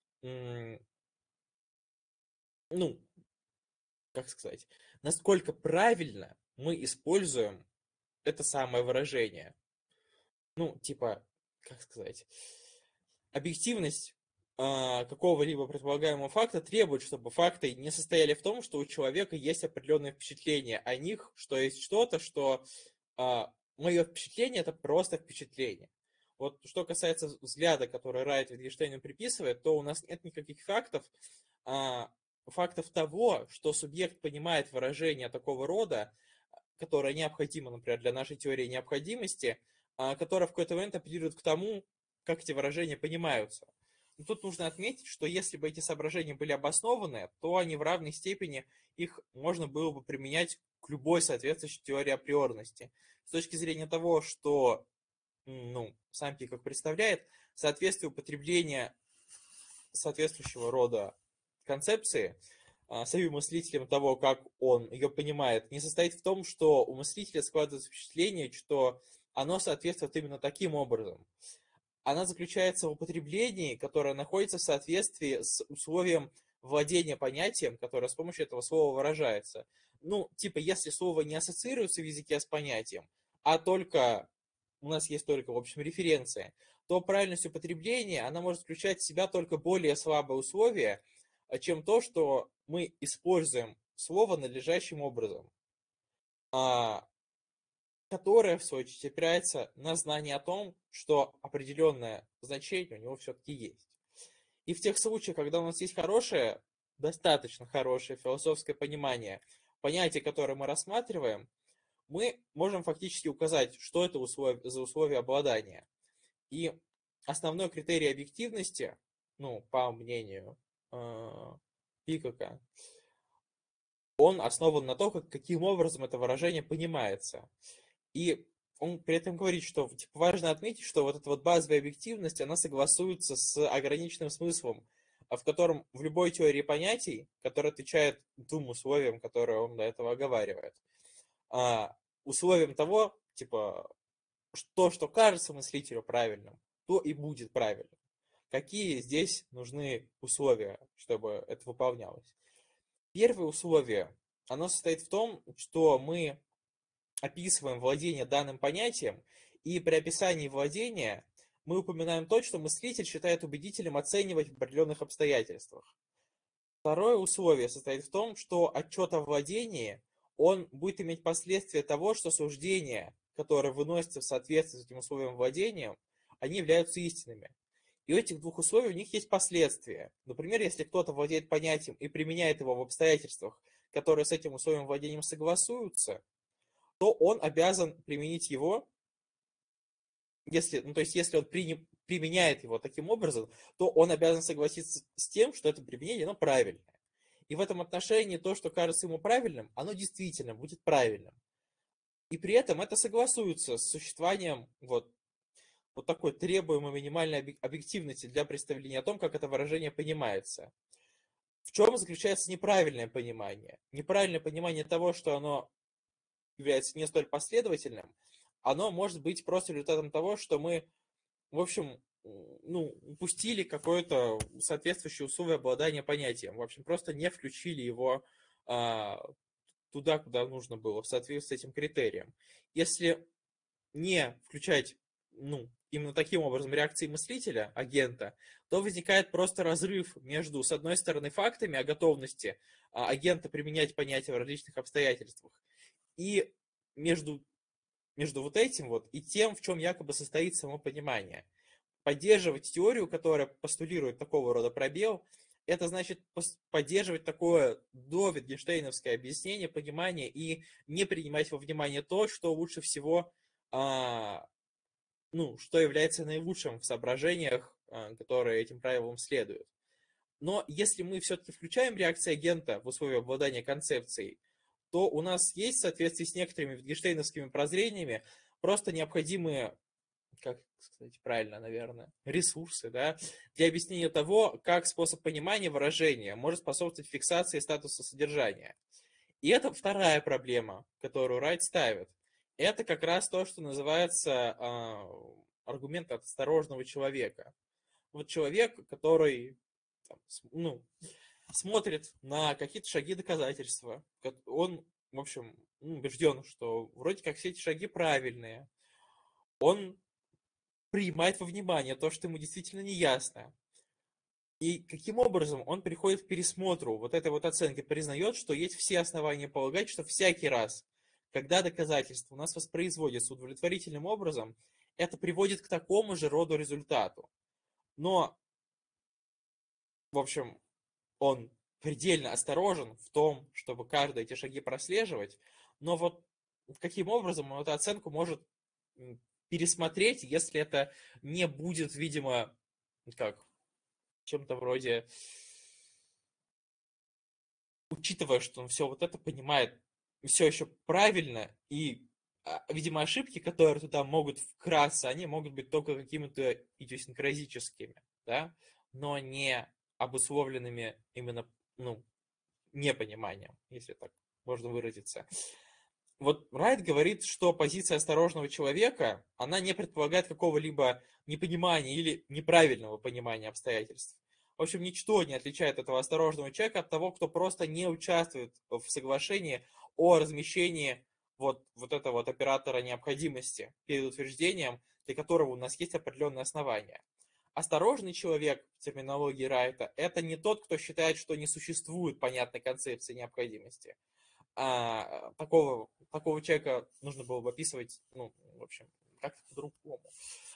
как сказать, насколько правильно мы используем это самое выражение. Типа, как сказать, объективность какого-либо предполагаемого факта требует, чтобы факты не состояли в том, что у человека есть определенные впечатления о них, что есть что-то, что мое впечатление это просто впечатление. Вот что касается взгляда, который Райт Wittgensteinu приписывает, то у нас нет никаких фактов того, что субъект понимает выражение такого рода, которое необходимо, например, для нашей теории необходимости, которое в какой-то момент апеллирует к тому, как эти выражения понимаются. Но тут нужно отметить, что если бы эти соображения были обоснованы, то они в равной степени, их можно было бы применять к любой соответствующей теории априорности. С точки зрения того, что сам Пикок представляет, соответствие употребления соответствующего рода концепции самим мыслителем того, как он ее понимает, не состоит в том, что у мыслителя складывается впечатление, что оно соответствует именно таким образом. Она заключается в употреблении, которое находится в соответствии с условием владения понятием, которое с помощью этого слова выражается. Если слово не ассоциируется в языке с понятием, а только у нас есть только, в общем, референция, то правильность употребления, она может включать в себя только более слабое условие, чем то, что мы используем слово надлежащим образом, которое, в свою очередь, опирается на знание о том, что определенное значение у него все-таки есть. И в тех случаях, когда у нас есть достаточно хорошее философское понимание понятия, которое мы рассматриваем, мы можем фактически указать, что это за условие обладания. И основной критерий объективности, по мнению Пикока, он основан на том, каким образом это выражение понимается. И он при этом говорит, что важно отметить, что вот эта вот базовая объективность, она согласуется с ограниченным смыслом, в котором в любой теории понятий, которая отвечает двум условиям, которые он до этого оговаривает, условием того, что кажется мыслителю правильным, то и будет правильным. Какие здесь нужны условия, чтобы это выполнялось? Первое условие, оно состоит в том, что мы описываем владение данным понятием, и при описании владения мы упоминаем то, что мыслитель считает убедительным оценивать в определенных обстоятельствах. Второе условие состоит в том, что отчет о владении, он будет иметь последствия того, что суждение, которое выносится в соответствии с этим условием владения, они являются истинными. И у этих двух условий у них есть последствия. Например, если кто-то владеет понятием и применяет его в обстоятельствах, которые с этим условием владением согласуются, то он обязан применить его, если, ну, то есть если он применяет его таким образом, то он обязан согласиться с тем, что это применение, оно правильное. И в этом отношении то, что кажется ему правильным, оно действительно будет правильным. И при этом это согласуется с существованием вот такой требуемой минимальной объективности для представления о том, как это выражение понимается. В чем заключается неправильное понимание? Неправильное понимание того, что оно является не столь последовательным, оно может быть просто результатом того, что мы, в общем, упустили какое-то соответствующее условие обладания понятием. В общем, просто не включили его туда, куда нужно было, в соответствии с этим критерием. Если не включать, именно таким образом реакции мыслителя, агента, то возникает просто разрыв между, с одной стороны, фактами о готовности агента применять понятия в различных обстоятельствах, и между вот этим вот и тем, в чем якобы состоит само понимание. Поддерживать теорию, которая постулирует такого рода пробел, это значит поддерживать такое довидгенштейновское объяснение, понимание и не принимать во внимание то, что лучше всего, что является наилучшим в соображениях, которые этим правилам следуют. Но если мы все-таки включаем реакции агента в условия обладания концепцией, то у нас есть, в соответствии с некоторыми витгенштейновскими прозрениями, просто необходимые, как сказать правильно, наверное, ресурсы, да, для объяснения того, как способ понимания выражения может способствовать фиксации статуса содержания. И это вторая проблема, которую Райт ставит. Это как раз то, что называется аргумент от осторожного человека. Вот человек, который смотрит на какие-то шаги доказательства. Он, в общем, убежден, что вроде как все эти шаги правильные. Он принимает во внимание то, что ему действительно не ясно. И каким образом он приходит к пересмотру вот этой вот оценки, признает, что есть все основания полагать, что всякий раз, когда доказательства у нас воспроизводятся удовлетворительным образом, это приводит к такому же роду результату. Но, в общем, он предельно осторожен в том, чтобы каждые эти шаги прослеживать, но вот каким образом он эту оценку может пересмотреть, если это не будет, видимо, как чем-то вроде, учитывая, что он все вот это понимает все еще правильно, и, видимо, ошибки, которые туда могут вкрасться, они могут быть только какими-то идиосинкразическими, да, но не обусловленными именно, непониманием, если так можно выразиться. Вот Райт говорит, что позиция осторожного человека, она не предполагает какого-либо непонимания или неправильного понимания обстоятельств. В общем, ничто не отличает этого осторожного человека от того, кто просто не участвует в соглашении о размещении вот этого вот оператора необходимости перед утверждением, для которого у нас есть определенные основания. Осторожный человек в терминологии Райта – это не тот, кто считает, что не существует понятной концепции необходимости. Такого человека нужно было бы описывать, в общем, как-то по-другому.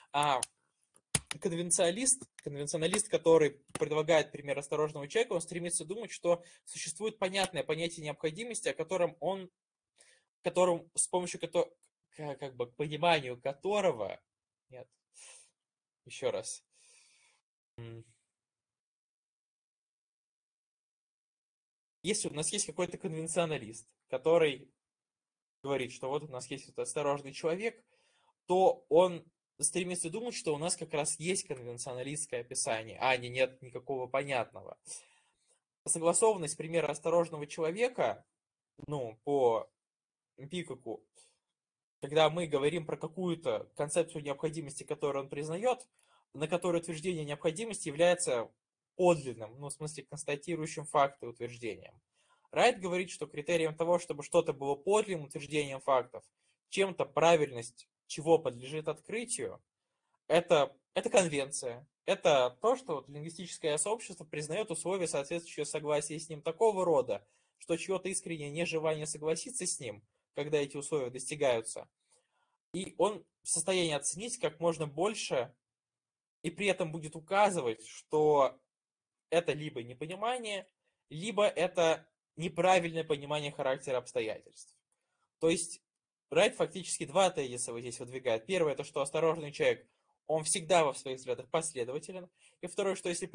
Конвенционалист, который предлагает пример осторожного человека, он стремится думать, что существует понятное понятие необходимости, с помощью которого, как бы, к пониманию которого, нет, еще раз. Если у нас есть какой-то конвенционалист, который говорит, что вот у нас есть вот осторожный человек, то он стремится думать, что у нас как раз есть конвенционалистское описание, нет никакого понятного. Согласованность примера осторожного человека, по Пикаку, когда мы говорим про какую-то концепцию необходимости, которую он признает, на которой утверждение необходимости является подлинным, в смысле констатирующим факты утверждением. Райт говорит, что критерием того, чтобы что-то было подлинным утверждением фактов, чем-то правильность чего подлежит открытию, это конвенция. Это то, что лингвистическое сообщество признает условия, соответствующие согласия с ним такого рода, что чье-то искреннее нежелание согласиться с ним, когда эти условия достигаются, и он в состоянии оценить как можно больше и при этом будет указывать, что это либо непонимание, либо это неправильное понимание характера обстоятельств. То есть Райт фактически два тезиса вот здесь выдвигает. Первое, это что осторожный человек, он всегда во своих взглядах последователен. И второе, что если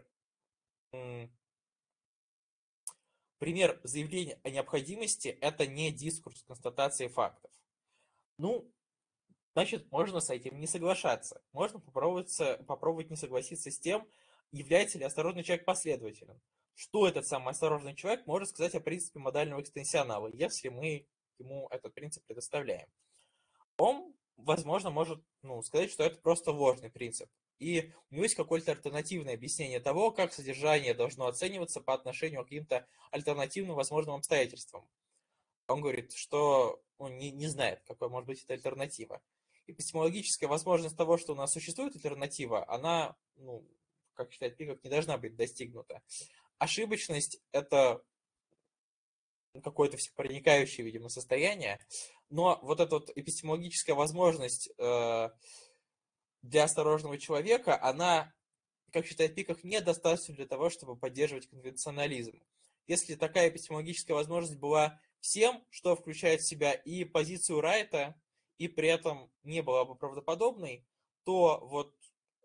пример заявления о необходимости, это не дискурс констатации фактов. Ну, значит, можно с этим не соглашаться. Можно попробовать не согласиться с тем, является ли осторожный человек последователем. Что этот самый осторожный человек может сказать о принципе модального экстенсионала, если мы ему этот принцип предоставляем. Он, возможно, может сказать, что это просто ложный принцип. И у него есть какое-то альтернативное объяснение того, как содержание должно оцениваться по отношению к каким-то альтернативным возможным обстоятельствам. Он говорит, что он не знает, какой может быть эта альтернатива. Эпистемологическая возможность того, что у нас существует альтернатива, она, как считает Пикок, не должна быть достигнута. Ошибочность – это какое-то всепроникающее, видимо, состояние, но вот эта вот эпистемологическая возможность для осторожного человека, она, как считает Пикок, недостаточна для того, чтобы поддерживать конвенционализм. Если такая эпистемологическая возможность была всем, что включает в себя и позицию Райта, и при этом не была бы правдоподобной, то вот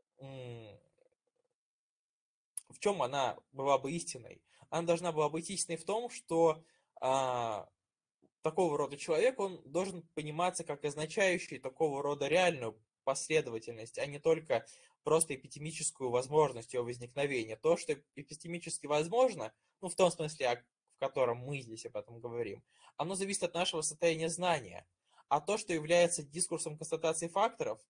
в чем она была бы истиной? Она должна была быть истиной в том, что такого рода человек, он должен пониматься как означающий такого рода реальную последовательность, а не только просто эпистемическую возможность ее возникновения. То, что эпистемически возможно, в том смысле, в котором мы здесь об этом говорим, оно зависит от нашего состояния знания. А то, что является дискурсом констатации фактов,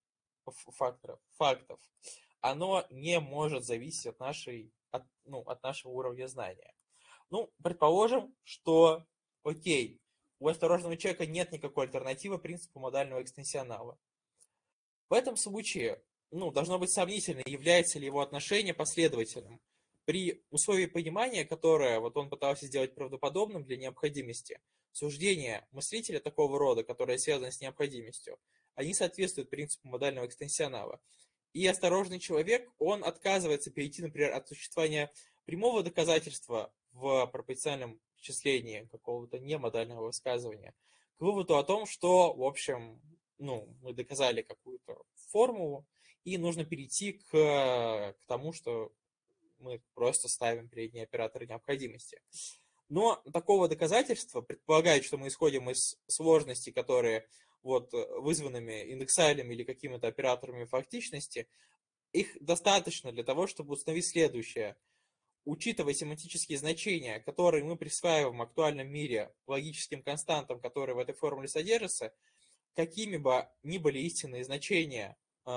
оно не может зависеть от нашего уровня знания. Предположим, что, окей, у осторожного человека нет никакой альтернативы принципу модального экстенсионала. В этом случае, должно быть сомнительно, является ли его отношение последовательным. При условии понимания, которое вот он пытался сделать правдоподобным для необходимости, суждения мыслителя такого рода, которые связаны с необходимостью, они соответствуют принципу модального экстенсионала. И осторожный человек, он отказывается перейти, например, от существования прямого доказательства в пропорциональном исчислении какого-то немодального высказывания к выводу о том, что, в общем, мы доказали какую-то формулу, и нужно перейти к тому, что мы просто ставим передние операторы необходимости. Но такого доказательства предполагает, что мы исходим из сложностей, которые вызванными индексалями или какими-то операторами фактичности, их достаточно для того, чтобы установить следующее. Учитывая семантические значения, которые мы присваиваем в актуальном мире логическим константам, которые в этой формуле содержатся, какими бы ни были истинные значения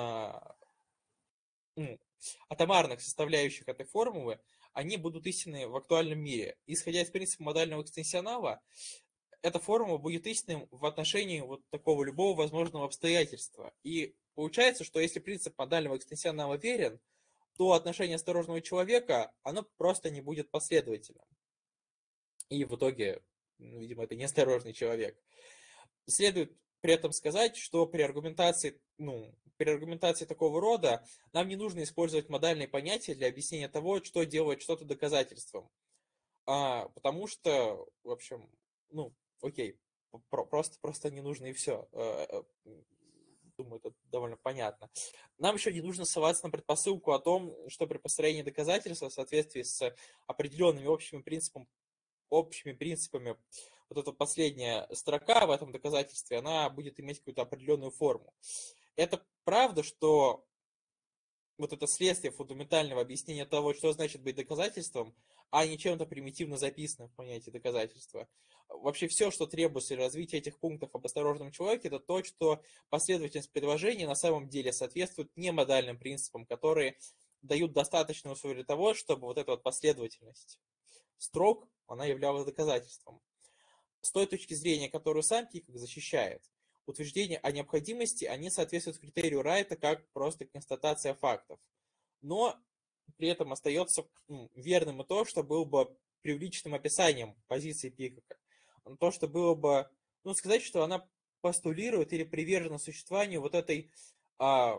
атомарных составляющих этой формулы, они будут истинны в актуальном мире. Исходя из принципа модального экстенсионала, эта формула будет истинным в отношении вот такого любого возможного обстоятельства. И получается, что если принцип модального экстенсионала верен, то отношение осторожного человека, оно просто не будет последовательным. И в итоге, видимо, это неосторожный человек. Следует при этом сказать, что при аргументации такого рода нам не нужно использовать модальные понятия для объяснения того, что делает что-то доказательством. Потому что, в общем, окей, просто не нужно и все. Думаю, это довольно понятно. Нам еще не нужно ссылаться на предпосылку о том, что при построении доказательства в соответствии с определенными общими принципами, вот эта последняя строка в этом доказательстве, она будет иметь какую-то определенную форму. Это правда, что вот это следствие фундаментального объяснения того, что значит быть доказательством, а не чем-то примитивно записанным в понятии доказательства. Вообще все, что требуется для развития этих пунктов об осторожном человеке, это то, что последовательность предложений на самом деле соответствует немодальным принципам, которые дают достаточно условий для того, чтобы вот эта вот последовательность строк, она являлась доказательством. С той точки зрения, которую сам Пикок защищает, утверждения о необходимости, они соответствуют критерию Райта как просто констатация фактов. Но при этом остается верным и то, что было бы преувеличенным описанием позиции Пикока. То, что было бы, сказать, что она постулирует или привержена существованию вот этой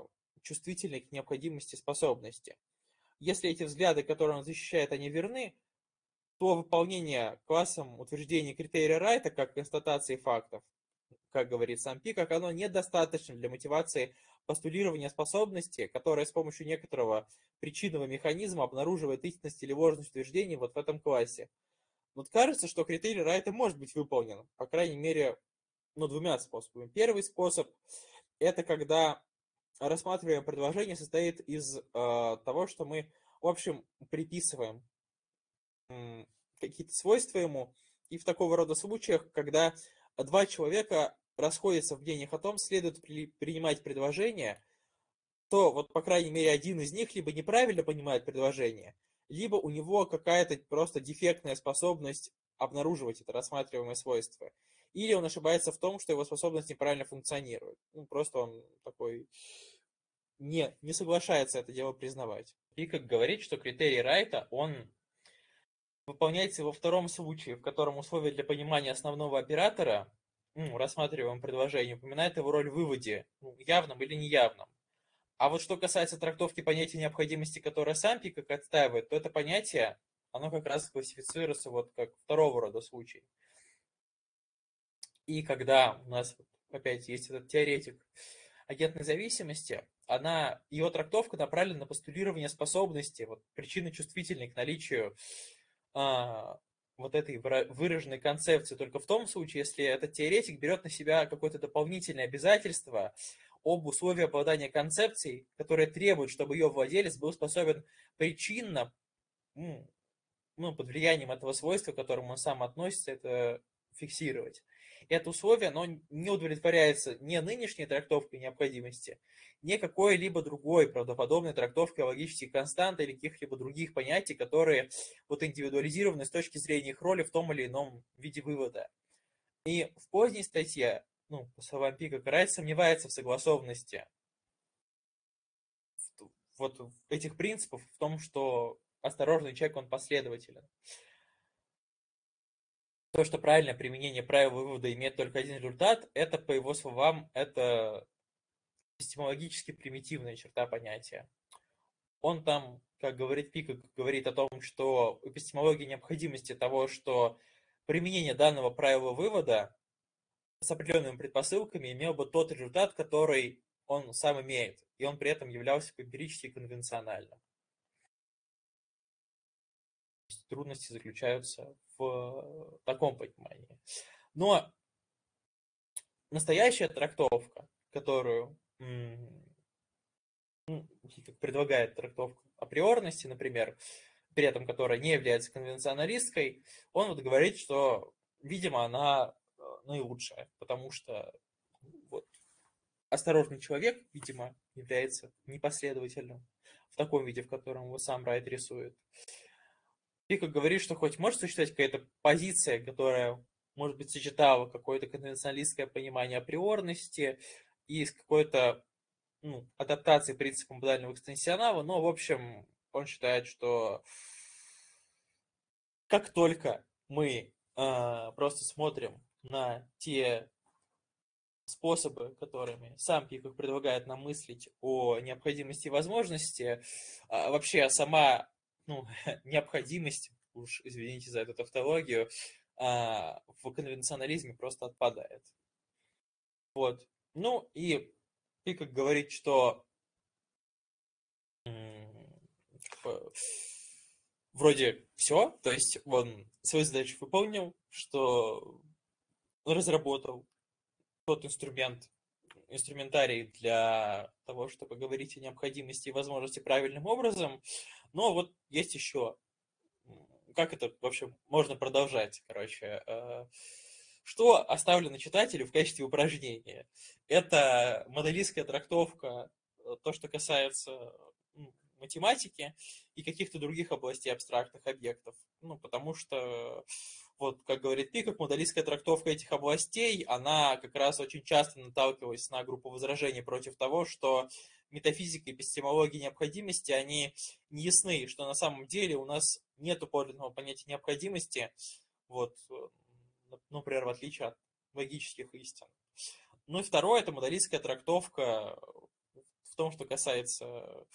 чувствительной к необходимости способности. Если эти взгляды, которые он защищает, они верны, то выполнение классом утверждений критерия Райта как констатации фактов, как говорит сам Пикок, оно недостаточно для мотивации постулирования способности, которая с помощью некоторого причинного механизма обнаруживает истинность или ложность утверждений вот в этом классе. Вот кажется, что критерий Райта может быть выполнен, по крайней мере, двумя способами. Первый способ – это когда рассматриваемое предложение состоит из того, что мы, в общем, приписываем какие-то свойства ему, и в такого рода случаях, когда два человека расходятся в мнениях о том, следует принимать предложение, то вот, по крайней мере, один из них либо неправильно понимает предложение, либо у него какая-то просто дефектная способность обнаруживать это рассматриваемое свойство. Или он ошибается в том, что его способность неправильно функционирует. Просто он такой не соглашается это дело признавать. И как говорит, что критерий Райта, он выполняется во втором случае, в котором условие для понимания основного оператора, рассматриваемое предложение, упоминает его роль в выводе, явном или неявном. А вот что касается трактовки понятия необходимости, которое сам Пикок отстаивает, то это понятие, оно как раз классифицируется вот как второго рода случай. И когда у нас опять есть этот теоретик агентной зависимости, ее трактовка направлена на постулирование способности, вот, причины чувствительной к наличию вот этой выраженной концепции только в том случае, если этот теоретик берет на себя какое-то дополнительное обязательство об условии обладания концепцией, которая требует, чтобы ее владелец был способен причинно, под влиянием этого свойства, к которому он сам относится, это фиксировать. Это условие, оно не удовлетворяется ни нынешней трактовкой необходимости, ни какой-либо другой правдоподобной трактовкой логических констант или каких-либо других понятий, которые вот индивидуализированы с точки зрения их роли в том или ином виде вывода. И в поздней статье, по словам Пикока, Райт сомневается в согласованности вот этих принципов, в том, что осторожный человек, он последователен. То, что правильное применение правил вывода имеет только один результат, это, по его словам, это эпистемологически примитивная черта понятия. Он там, как говорит Пикок, говорит о том, что эпистемология необходимости того, что применение данного правила вывода с определенными предпосылками имел бы тот результат, который он сам имеет, и он при этом являлся эмпирически конвенциональным. Трудности заключаются в таком понимании. Но настоящая трактовка, которую предлагает трактовку априорности, например, при этом которая не является конвенционалистской, он вот говорит, что, видимо, она наилучшая, потому что вот осторожный человек, видимо, является непоследовательным в таком виде, в котором его сам Райт рисует. Пикок говорит, что хоть может существовать какая-то позиция, которая, может быть, сочетала какое-то конвенционалистское понимание априорности и с какой-то адаптации принципа модального экстенсионала, но, в общем, он считает, что как только мы просто смотрим на те способы, которыми сам Пикок предлагает нам мыслить о необходимости и возможности, вообще сама необходимость, уж извините за эту тавтологию, в конвенционализме просто отпадает. Вот. И Пикок говорит, что вроде все, то есть он свою задачу выполнил, что разработал тот инструментарий для того, чтобы говорить о необходимости и возможности правильным образом, но вот есть еще, как это вообще можно продолжать, что оставлено читателю в качестве упражнения. Это моделистская трактовка, то, что касается математики и каких-то других областей абстрактных объектов. Потому что, вот, как говорит Пикок, модалистская трактовка этих областей, она как раз очень часто наталкивалась на группу возражений против того, что метафизика и эпистемология необходимости, они не ясны, что на самом деле у нас нет подлинного понятия необходимости, вот, например, в отличие от логических истин. И второе, это модалистская трактовка в том, что касается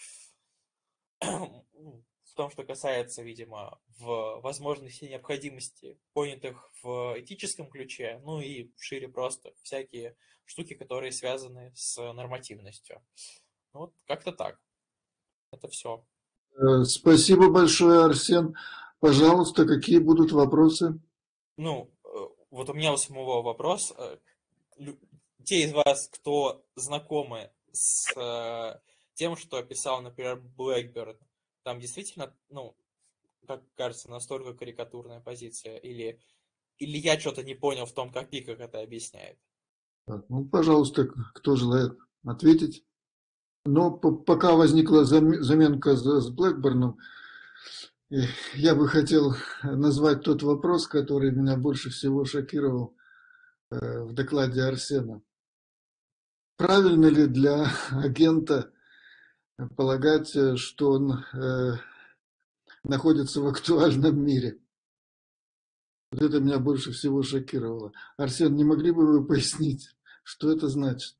в том, что касается, видимо, в возможности и необходимости, понятых в этическом ключе, ну и шире просто всякие штуки, которые связаны с нормативностью. Ну, вот как-то так. Это все. Спасибо большое, Арсен. Пожалуйста, какие будут вопросы? Ну, вот у меня у самого вопрос. Те из вас, кто знакомы с тем, что писал, например, Блэкберн, там действительно, ну, как кажется, настолько карикатурная позиция? Или я что-то не понял в том, как Пикок это объясняет? Так, ну, пожалуйста, кто желает ответить? Но пока возникла заменка с Блэкборном, я бы хотел назвать тот вопрос, который меня больше всего шокировал в докладе Арсена. Правильно ли для агента полагать, что он находится в актуальном мире? Вот это меня больше всего шокировало. Арсен, не могли бы вы пояснить, что это значит?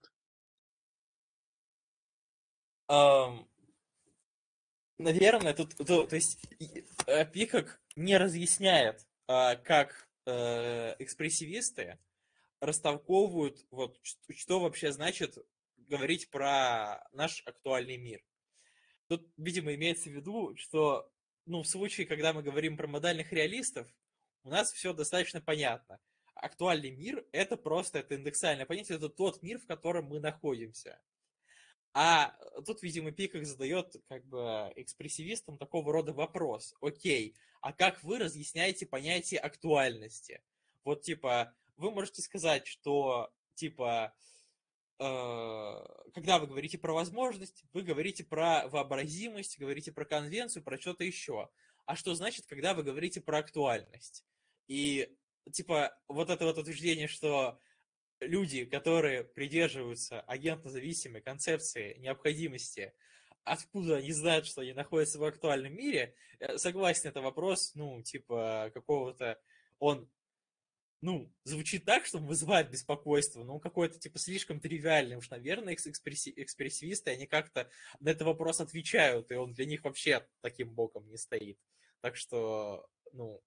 Ам, Наверное, то есть Пикок не разъясняет, как экспрессивисты растолковывают, вот, что вообще значит говорить про наш актуальный мир. Тут, видимо, имеется в виду, что, ну, в случае, когда мы говорим про модальных реалистов, у нас все достаточно понятно. Актуальный мир — это просто это индексальное понятие, это тот мир, в котором мы находимся. А тут, видимо, Пикок задает как бы экспрессивистам такого рода вопрос. Окей, а как вы разъясняете понятие актуальности? Вот, типа, вы можете сказать, что, типа, когда вы говорите про возможность, вы говорите про вообразимость, говорите про конвенцию, про что-то еще. А что значит, когда вы говорите про актуальность? И, типа, вот это вот утверждение, что люди, которые придерживаются агентно-зависимой концепции необходимости, откуда они знают, что они находятся в актуальном мире, согласен, это вопрос, ну, типа, какого-то, он, ну, звучит так, что вызывает беспокойство, но какой-то, типа, слишком тривиальный. Уж, наверное, экспрессивисты, они как-то на этот вопрос отвечают, и он для них вообще таким боком не стоит. Так что, ну,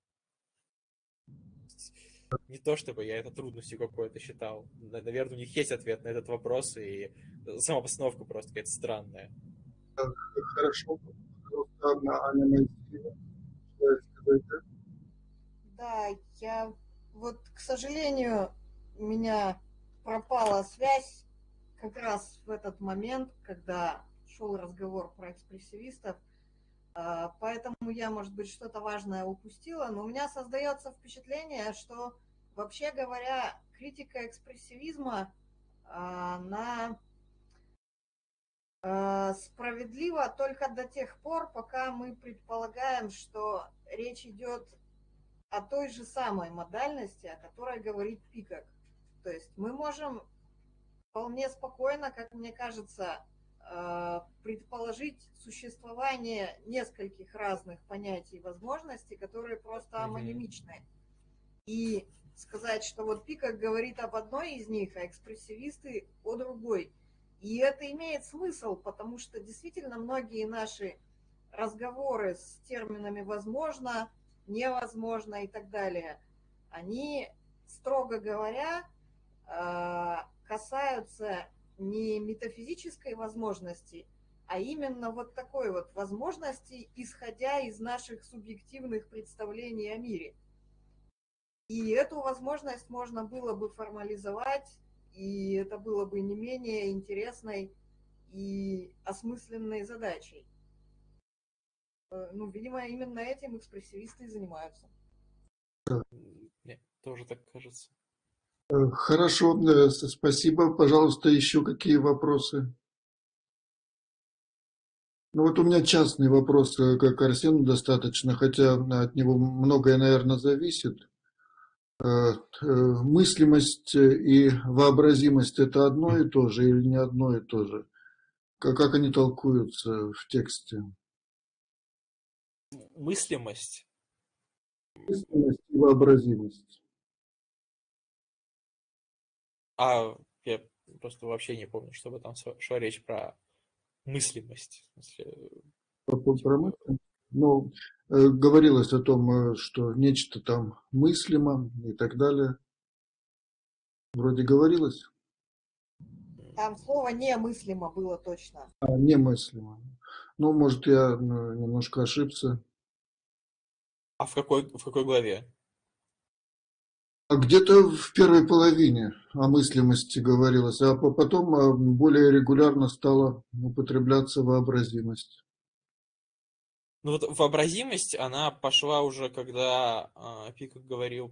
не то чтобы я это трудностью какой-то считал. Наверное, у них есть ответ на этот вопрос, и сама постановка просто какая-то странная. Хорошо, пожалуйста, Аня Моисеева, желаете сказать, да? Да, я вот, к сожалению, у меня пропала связь как раз в этот момент, когда шел разговор про экспрессивистов, поэтому я, может быть, что-то важное упустила, но у меня создается впечатление, что, вообще говоря, критика экспрессивизма, она справедлива только до тех пор, пока мы предполагаем, что речь идет о той же самой модальности, о которой говорит Пикок. То есть мы можем вполне спокойно, как мне кажется, предположить существование нескольких разных понятий и возможностей, которые просто амонимичны. И сказать, что вот Пикок говорит об одной из них, а экспрессивисты о другой. И это имеет смысл, потому что действительно многие наши разговоры с терминами «возможно», «невозможно» и так далее, они, строго говоря, касаются не метафизической возможности, а именно вот такой вот возможности, исходя из наших субъективных представлений о мире. И эту возможность можно было бы формализовать, и это было бы не менее интересной и осмысленной задачей. Ну, видимо, именно этим экспрессивисты и занимаются. Мне тоже так кажется. Хорошо, спасибо. Пожалуйста, еще какие вопросы? Ну вот у меня частный вопрос к Арсену достаточно, хотя от него многое, наверное, зависит. Мыслимость и вообразимость – это одно и то же или не одно и то же? Как они толкуются в тексте? Мыслимость. Мыслимость и вообразимость. А я просто вообще не помню, чтобы там шла речь про мыслимость. В смысле, Про мысли. Ну, говорилось о том, что нечто там мыслимо и так далее. Вроде говорилось, Там слово немыслимо было точно. а немыслимо. Ну, может, я немножко ошибся. а в какой главе? А где-то в первой половине о мыслимости говорилось, а потом более регулярно стала употребляться вообразимость. Ну вот вообразимость, она пошла уже, когда Пикок говорил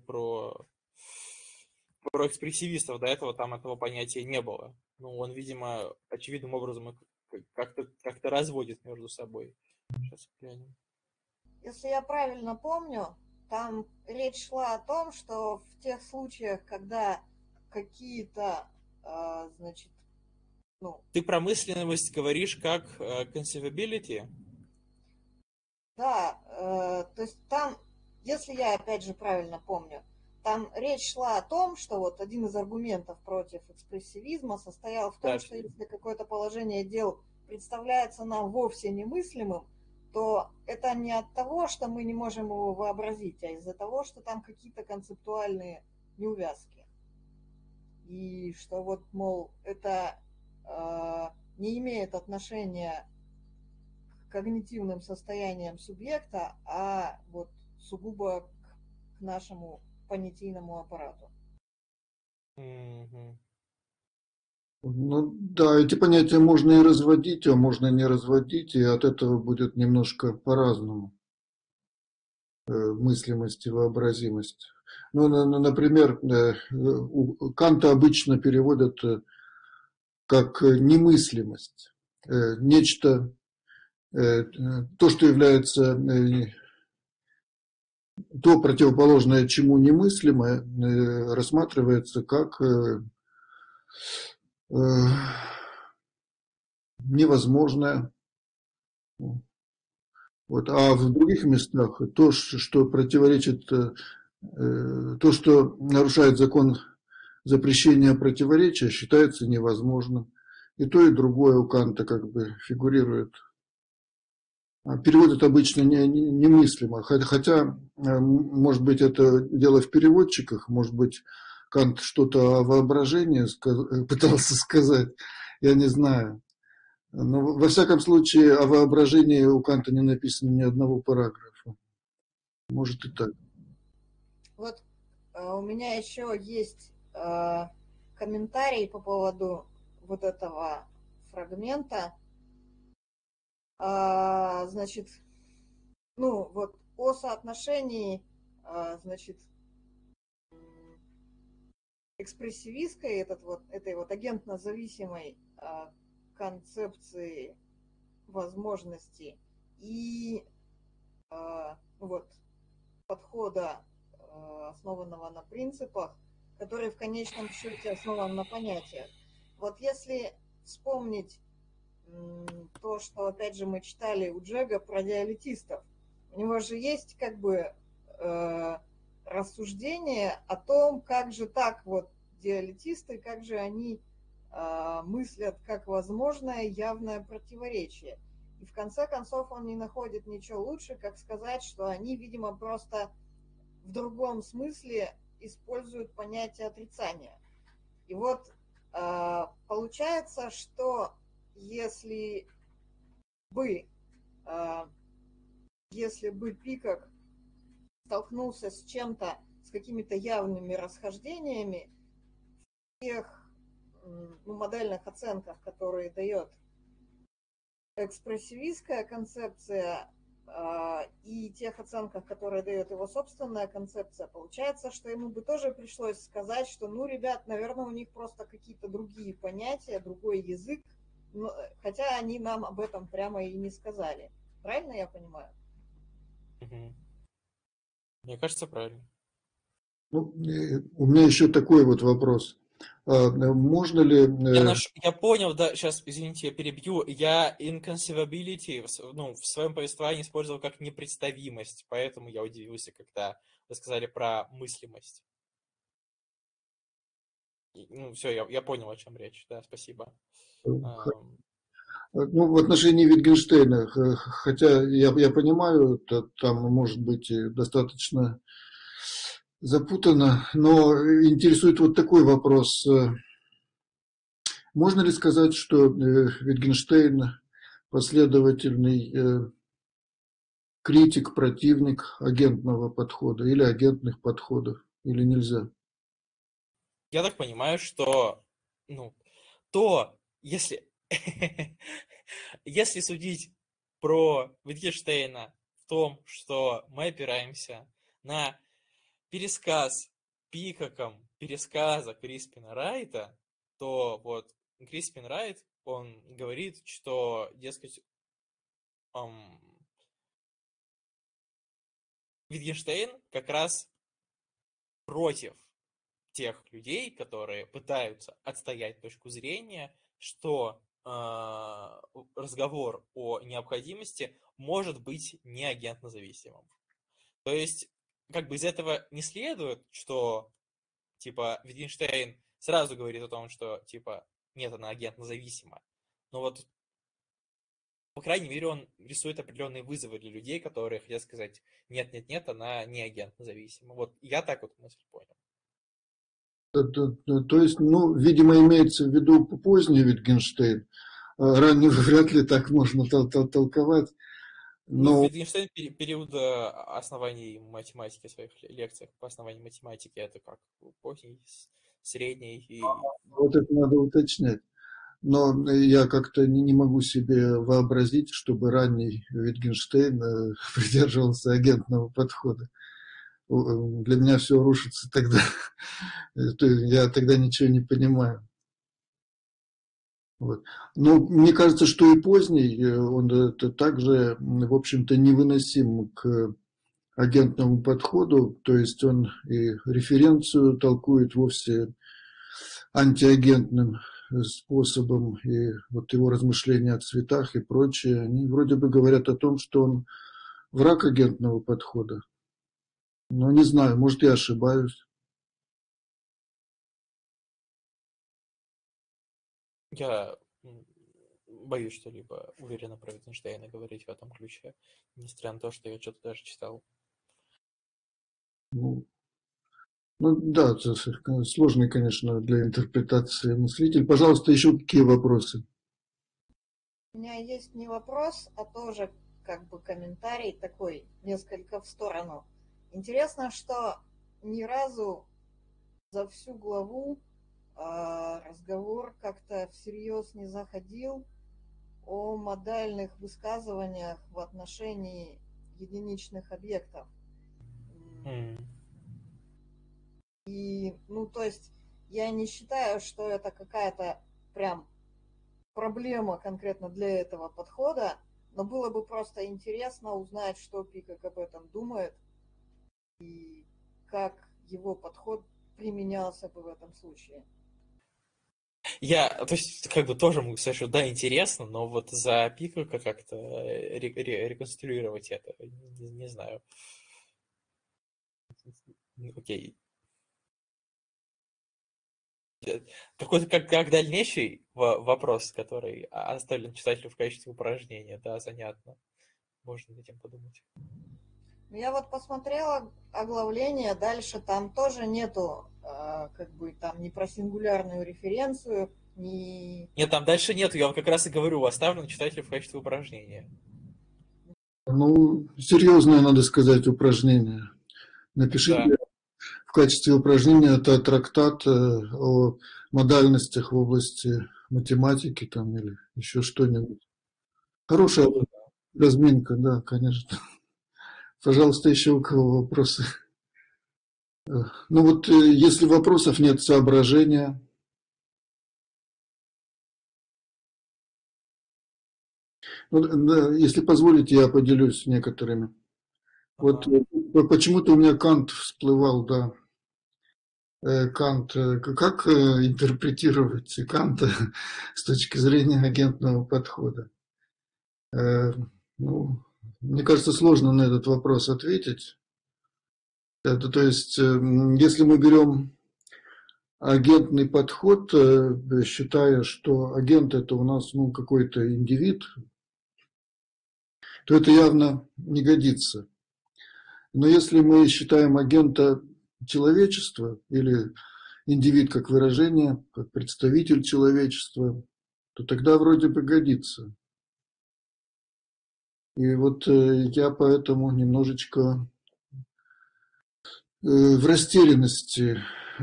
про экспрессивистов. До этого там этого понятия не было. Ну, он, видимо, очевидным образом их как-то разводит между собой. Сейчас глянем. Если я правильно помню, там речь шла о том, что в тех случаях, когда какие-то, значит, ну, Ты про мысленность говоришь как conceivability? да, то есть там, если я опять же правильно помню, там речь шла о том, что вот один из аргументов против экспрессивизма состоял в том, Да, что если какое-то положение дел представляется нам вовсе немыслимым, то это не от того, что мы не можем его вообразить, а из-за того, что там какие-то концептуальные неувязки. И что вот, мол, это не имеет отношения к когнитивным состояниям субъекта, а вот сугубо к нашему понятийному аппарату. Мгм. Ну да, эти понятия можно и разводить, а можно не разводить, и от этого будет немножко по-разному мыслимость и вообразимость. Ну, например, у Канта обычно переводят как немыслимость. Нечто, то, что является, то противоположное чему немыслимое, рассматривается как невозможное. Вот. А в других местах то, что противоречит, то, что нарушает закон запрещения противоречия, считается невозможным. И то, и другое у Канта как бы фигурирует. Переводят обычно немыслимо, хотя, может быть, это дело в переводчиках, может быть, Кант что-то о воображении пытался сказать, я не знаю. Но, во всяком случае, о воображении у Канта не написано ни одного параграфа. Может и так. Вот у меня еще есть комментарий по поводу вот этого фрагмента. Значит, ну вот о соотношении, значит, экспрессивистской, этой вот агентно-зависимой концепции возможностей и вот подхода, основанного на принципах, который в конечном счете основан на понятиях. Вот если вспомнить то, что, опять же, мы читали у Джега про диалетистов, у него же есть как бы рассуждение о том, как же так вот диалетисты, как же они мыслят как возможное явное противоречие. И в конце концов он не находит ничего лучше, как сказать, что они, видимо, просто в другом смысле используют понятие отрицания. И вот получается, что если бы Пикок столкнулся с чем-то, с какими-то явными расхождениями в тех модельных оценках, которые дает экспрессивистская концепция, и тех оценках, которые дает его собственная концепция, получается, что ему бы тоже пришлось сказать, что, ну, ребят, наверное, у них просто какие-то другие понятия, другой язык, но, хотя они нам об этом прямо и не сказали. Правильно я понимаю? Мгм. Мне кажется, правильно. Ну, у меня еще такой вот вопрос. Можно ли... Я понял, да, сейчас, извините, я перебью. Я inconceivability в своем повествовании использовал как непредставимость, поэтому я удивился, когда вы сказали про мыслимость. Ну, все, я понял, о чем речь, да, спасибо. Ну, в отношении Wittgensteina, хотя я понимаю, там может быть и достаточно запутанно, но интересует вот такой вопрос. Можно ли сказать, что Wittgenstein последовательный критик, противник агентного подхода или агентных подходов, или нельзя? Я так понимаю, что, ну, то, если, если судить про Wittgensteina в том, что мы опираемся на пересказ Пикаком пересказа Криспина Райта, то вот Криспин Райт, он говорит, что, дескать, Wittgenstein как раз против тех людей, которые пытаются отстоять точку зрения, что разговор о необходимости может быть не агентно-зависимым. То есть, как бы из этого не следует, что, типа, Wittgenstein сразу говорит о том, что, типа, нет, она агентно-зависима. Но вот, по крайней мере, он рисует определенные вызовы для людей, которые хотят сказать, нет, она не агентно-зависима. Вот я так вот мысль понял. То есть, ну, видимо, имеется в виду поздний Wittgenstein. Раннего вряд ли так можно толковать. Ну, Но Wittgenstein периода оснований математики в своих лекциях по основанию математики, это как поздний, средний и... вот это надо уточнять. Но я как-то не могу себе вообразить, чтобы ранний Wittgenstein придерживался агентного подхода. Для меня все рушится тогда. Я тогда ничего не понимаю. Вот. Но мне кажется, что и поздний, он также, в общем-то, невыносим к агентному подходу, то есть он и референцию толкует вовсе антиагентным способом, и вот его размышления о цветах и прочее, они вроде бы говорят о том, что он враг агентного подхода. Но не знаю, может, я ошибаюсь. Я боюсь что-либо уверенно про Wittgensteina говорить в этом ключе, несмотря на то, что я что-то даже читал. Ну, ну да, это сложный, конечно, для интерпретации мыслитель. Пожалуйста, еще какие вопросы? У меня есть не вопрос, а тоже как бы комментарий такой, несколько в сторону. Интересно, что ни разу за всю главу разговор как-то всерьез не заходил о модальных высказываниях в отношении единичных объектов. И, ну, то есть, я не считаю, что это какая-то прям проблема конкретно для этого подхода, но было бы просто интересно узнать, что Пикак об этом думает и как его подход применялся бы в этом случае. Я, то есть, как бы тоже могу сказать, что да, интересно, но вот за Пикака как-то реконструировать это, не знаю. Окей. Какой-то как дальнейший вопрос, который оставлен читателю в качестве упражнения, да, занятно. Можно над этим подумать. Я вот посмотрела оглавление, дальше там тоже нету, как бы там ни про сингулярную референцию, ни... Нет, там дальше нету, я вам как раз и говорю, оставлен читателю в качестве упражнения. Ну, серьезное, надо сказать, упражнение. Напишите Да. в качестве упражнения это трактат о модальностях в области математики там или еще что-нибудь. Хорошая разминка, да, конечно. Пожалуйста, еще у кого вопросы? Ну вот, если вопросов нет, соображения. Ну, да, если позволите, я поделюсь некоторыми. Вот почему-то у меня Кант всплывал, да. Кант, как интерпретировать Канта с точки зрения агентного подхода? Ну, мне кажется, сложно на этот вопрос ответить. Это, то есть, если мы берем агентный подход, считая, что агент это у нас какой-то индивид, то это явно не годится. Но если мы считаем агента человечества или индивид как выражение, как представитель человечества, то тогда вроде бы годится. И вот я поэтому немножечко в растерянности.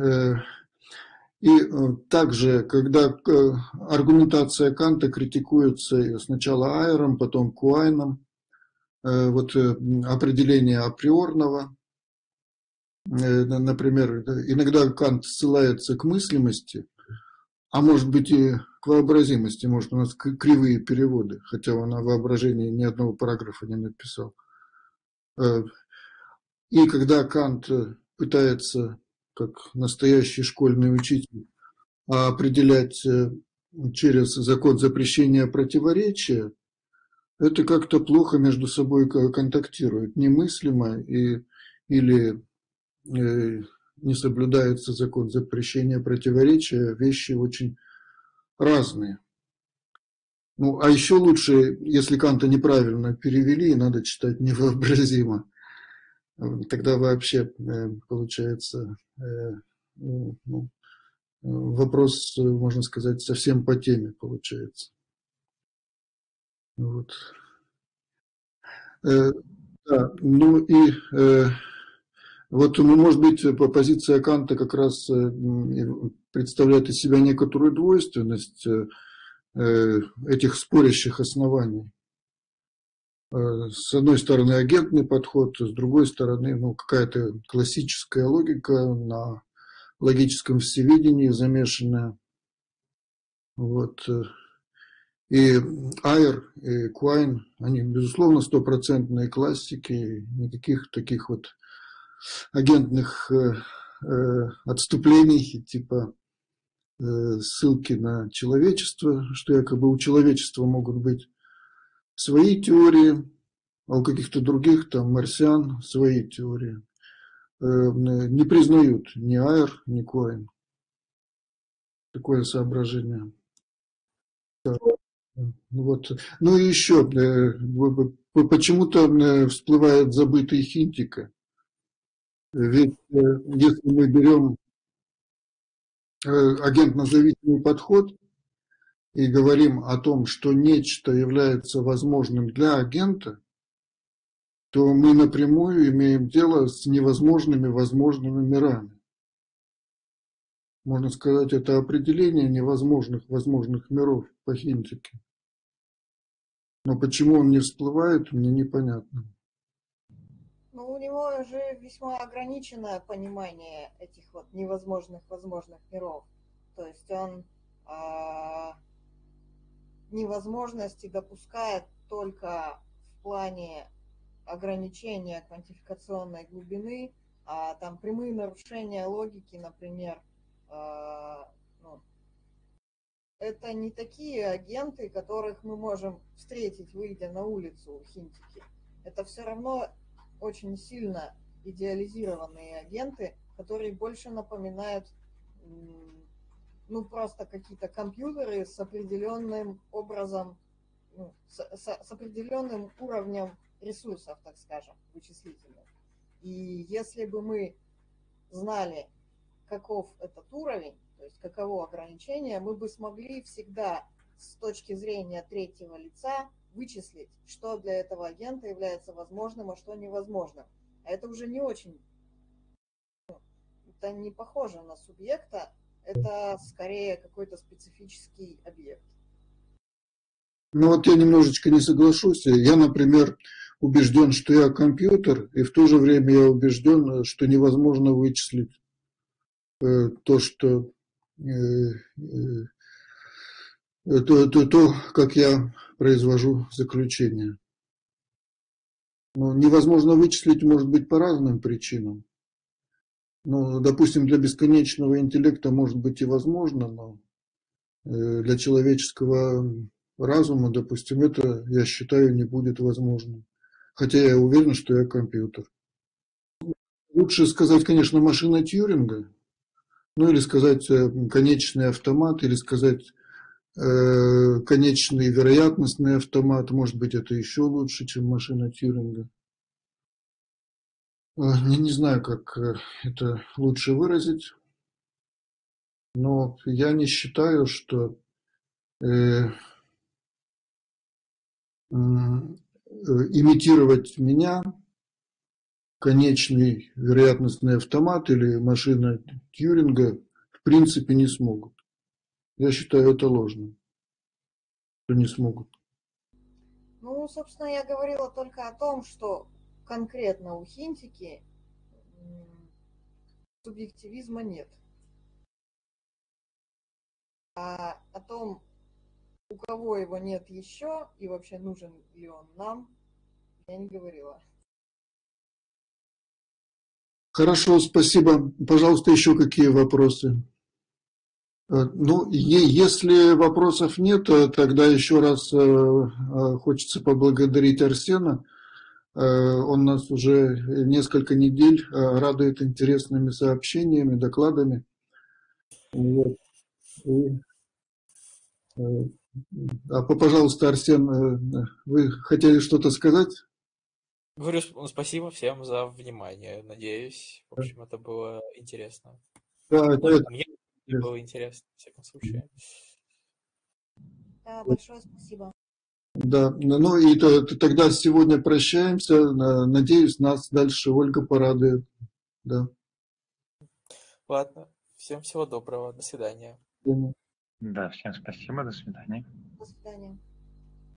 И также, когда аргументация Канта критикуется сначала Айером, потом Куайном, вот определение априорного, например, иногда Кант ссылается к мыслимости, а может быть и к вообразимости, может у нас кривые переводы, хотя он о воображении ни одного параграфа не написал. И когда Кант пытается, как настоящий школьный учитель, определять через закон запрещения противоречия, это как-то плохо между собой контактирует. Немыслимо или не соблюдается закон запрещения противоречия, вещи очень разные. Ну, а еще лучше, если Канта неправильно перевели, надо читать невообразимо. Тогда вообще получается вопрос, можно сказать, совсем по теме получается. Вот. Да, ну и вот, может быть, позиция Канта как раз представляет из себя некоторую двойственность этих спорящих оснований. С одной стороны, агентный подход, с другой стороны, какая-то классическая логика на логическом всевидении замешанная. Вот. И Айер, и Куайн, они, безусловно, стопроцентные классики, никаких таких вот агентных отступлений, типа ссылки на человечество, что якобы у человечества могут быть свои теории, а у каких-то других, там, марсиан, свои теории. Не признают ни Айер, ни Куайн. Такое соображение. Вот. Ну и еще, почему-то всплывает забытый Хинтика. Ведь если мы берем агентно-зависимый подход и говорим о том, что нечто является возможным для агента, то мы напрямую имеем дело с невозможными возможными мирами. Можно сказать, это определение невозможных возможных миров по Хинтике. Но почему он не всплывает, мне непонятно. Ну, у него же весьма ограниченное понимание этих вот невозможных возможных миров. То есть он невозможности допускает только в плане ограничения квантификационной глубины, а там прямые нарушения логики, например, это не такие агенты, которых мы можем встретить, выйдя на улицу у Хинтики. Это все равно очень сильно идеализированные агенты, которые больше напоминают просто какие-то компьютеры с определенным образом, с определенным уровнем ресурсов, так скажем, вычислительных. И если бы мы знали, каков этот уровень, то есть каково ограничение, мы бы смогли всегда с точки зрения третьего лица вычислить, что для этого агента является возможным, а что невозможным. А это уже не очень, это не похоже на субъекта, это скорее какой-то специфический объект. Ну вот я немножечко не соглашусь. Я, например, убежден, что я компьютер, и в то же время я убежден, что невозможно вычислить то, как я произвожу заключение. Невозможно вычислить, может быть, по разным причинам. Допустим, для бесконечного интеллекта может быть и возможно, но для человеческого разума, допустим, это, я считаю, не будет возможным. Хотя я уверен, что я компьютер. Лучше сказать, конечно, машина Тьюринга, Ну, или сказать конечный автомат, или сказать конечный вероятностный автомат. Может быть, это еще лучше, чем машина Тьюринга. Не знаю, как это лучше выразить, но я не считаю, что имитировать меня, конечный вероятностный автомат или машина Тьюринга в принципе не смогут. Я считаю это ложным, что не смогут. Ну, собственно, я говорила только о том, что конкретно у Хинтики субъективизма нет. А о том, у кого его нет еще и вообще нужен ли он нам, я не говорила. Хорошо, спасибо. Пожалуйста, еще какие вопросы? Ну, если вопросов нет, тогда еще раз хочется поблагодарить Арсена. Он нас уже несколько недель радует интересными сообщениями, докладами. Вот. Пожалуйста, Арсен, вы хотели что-то сказать? Говорю спасибо всем за внимание. Надеюсь, в общем, это было интересно. Да, Ну, мне было интересно, в всяком случае. Да, большое спасибо. Да, ну и тогда сегодня прощаемся. Надеюсь, нас дальше Ольга порадует. Да. Ладно, всем всего доброго, до свидания. Да. Да, всем спасибо, до свидания. До свидания.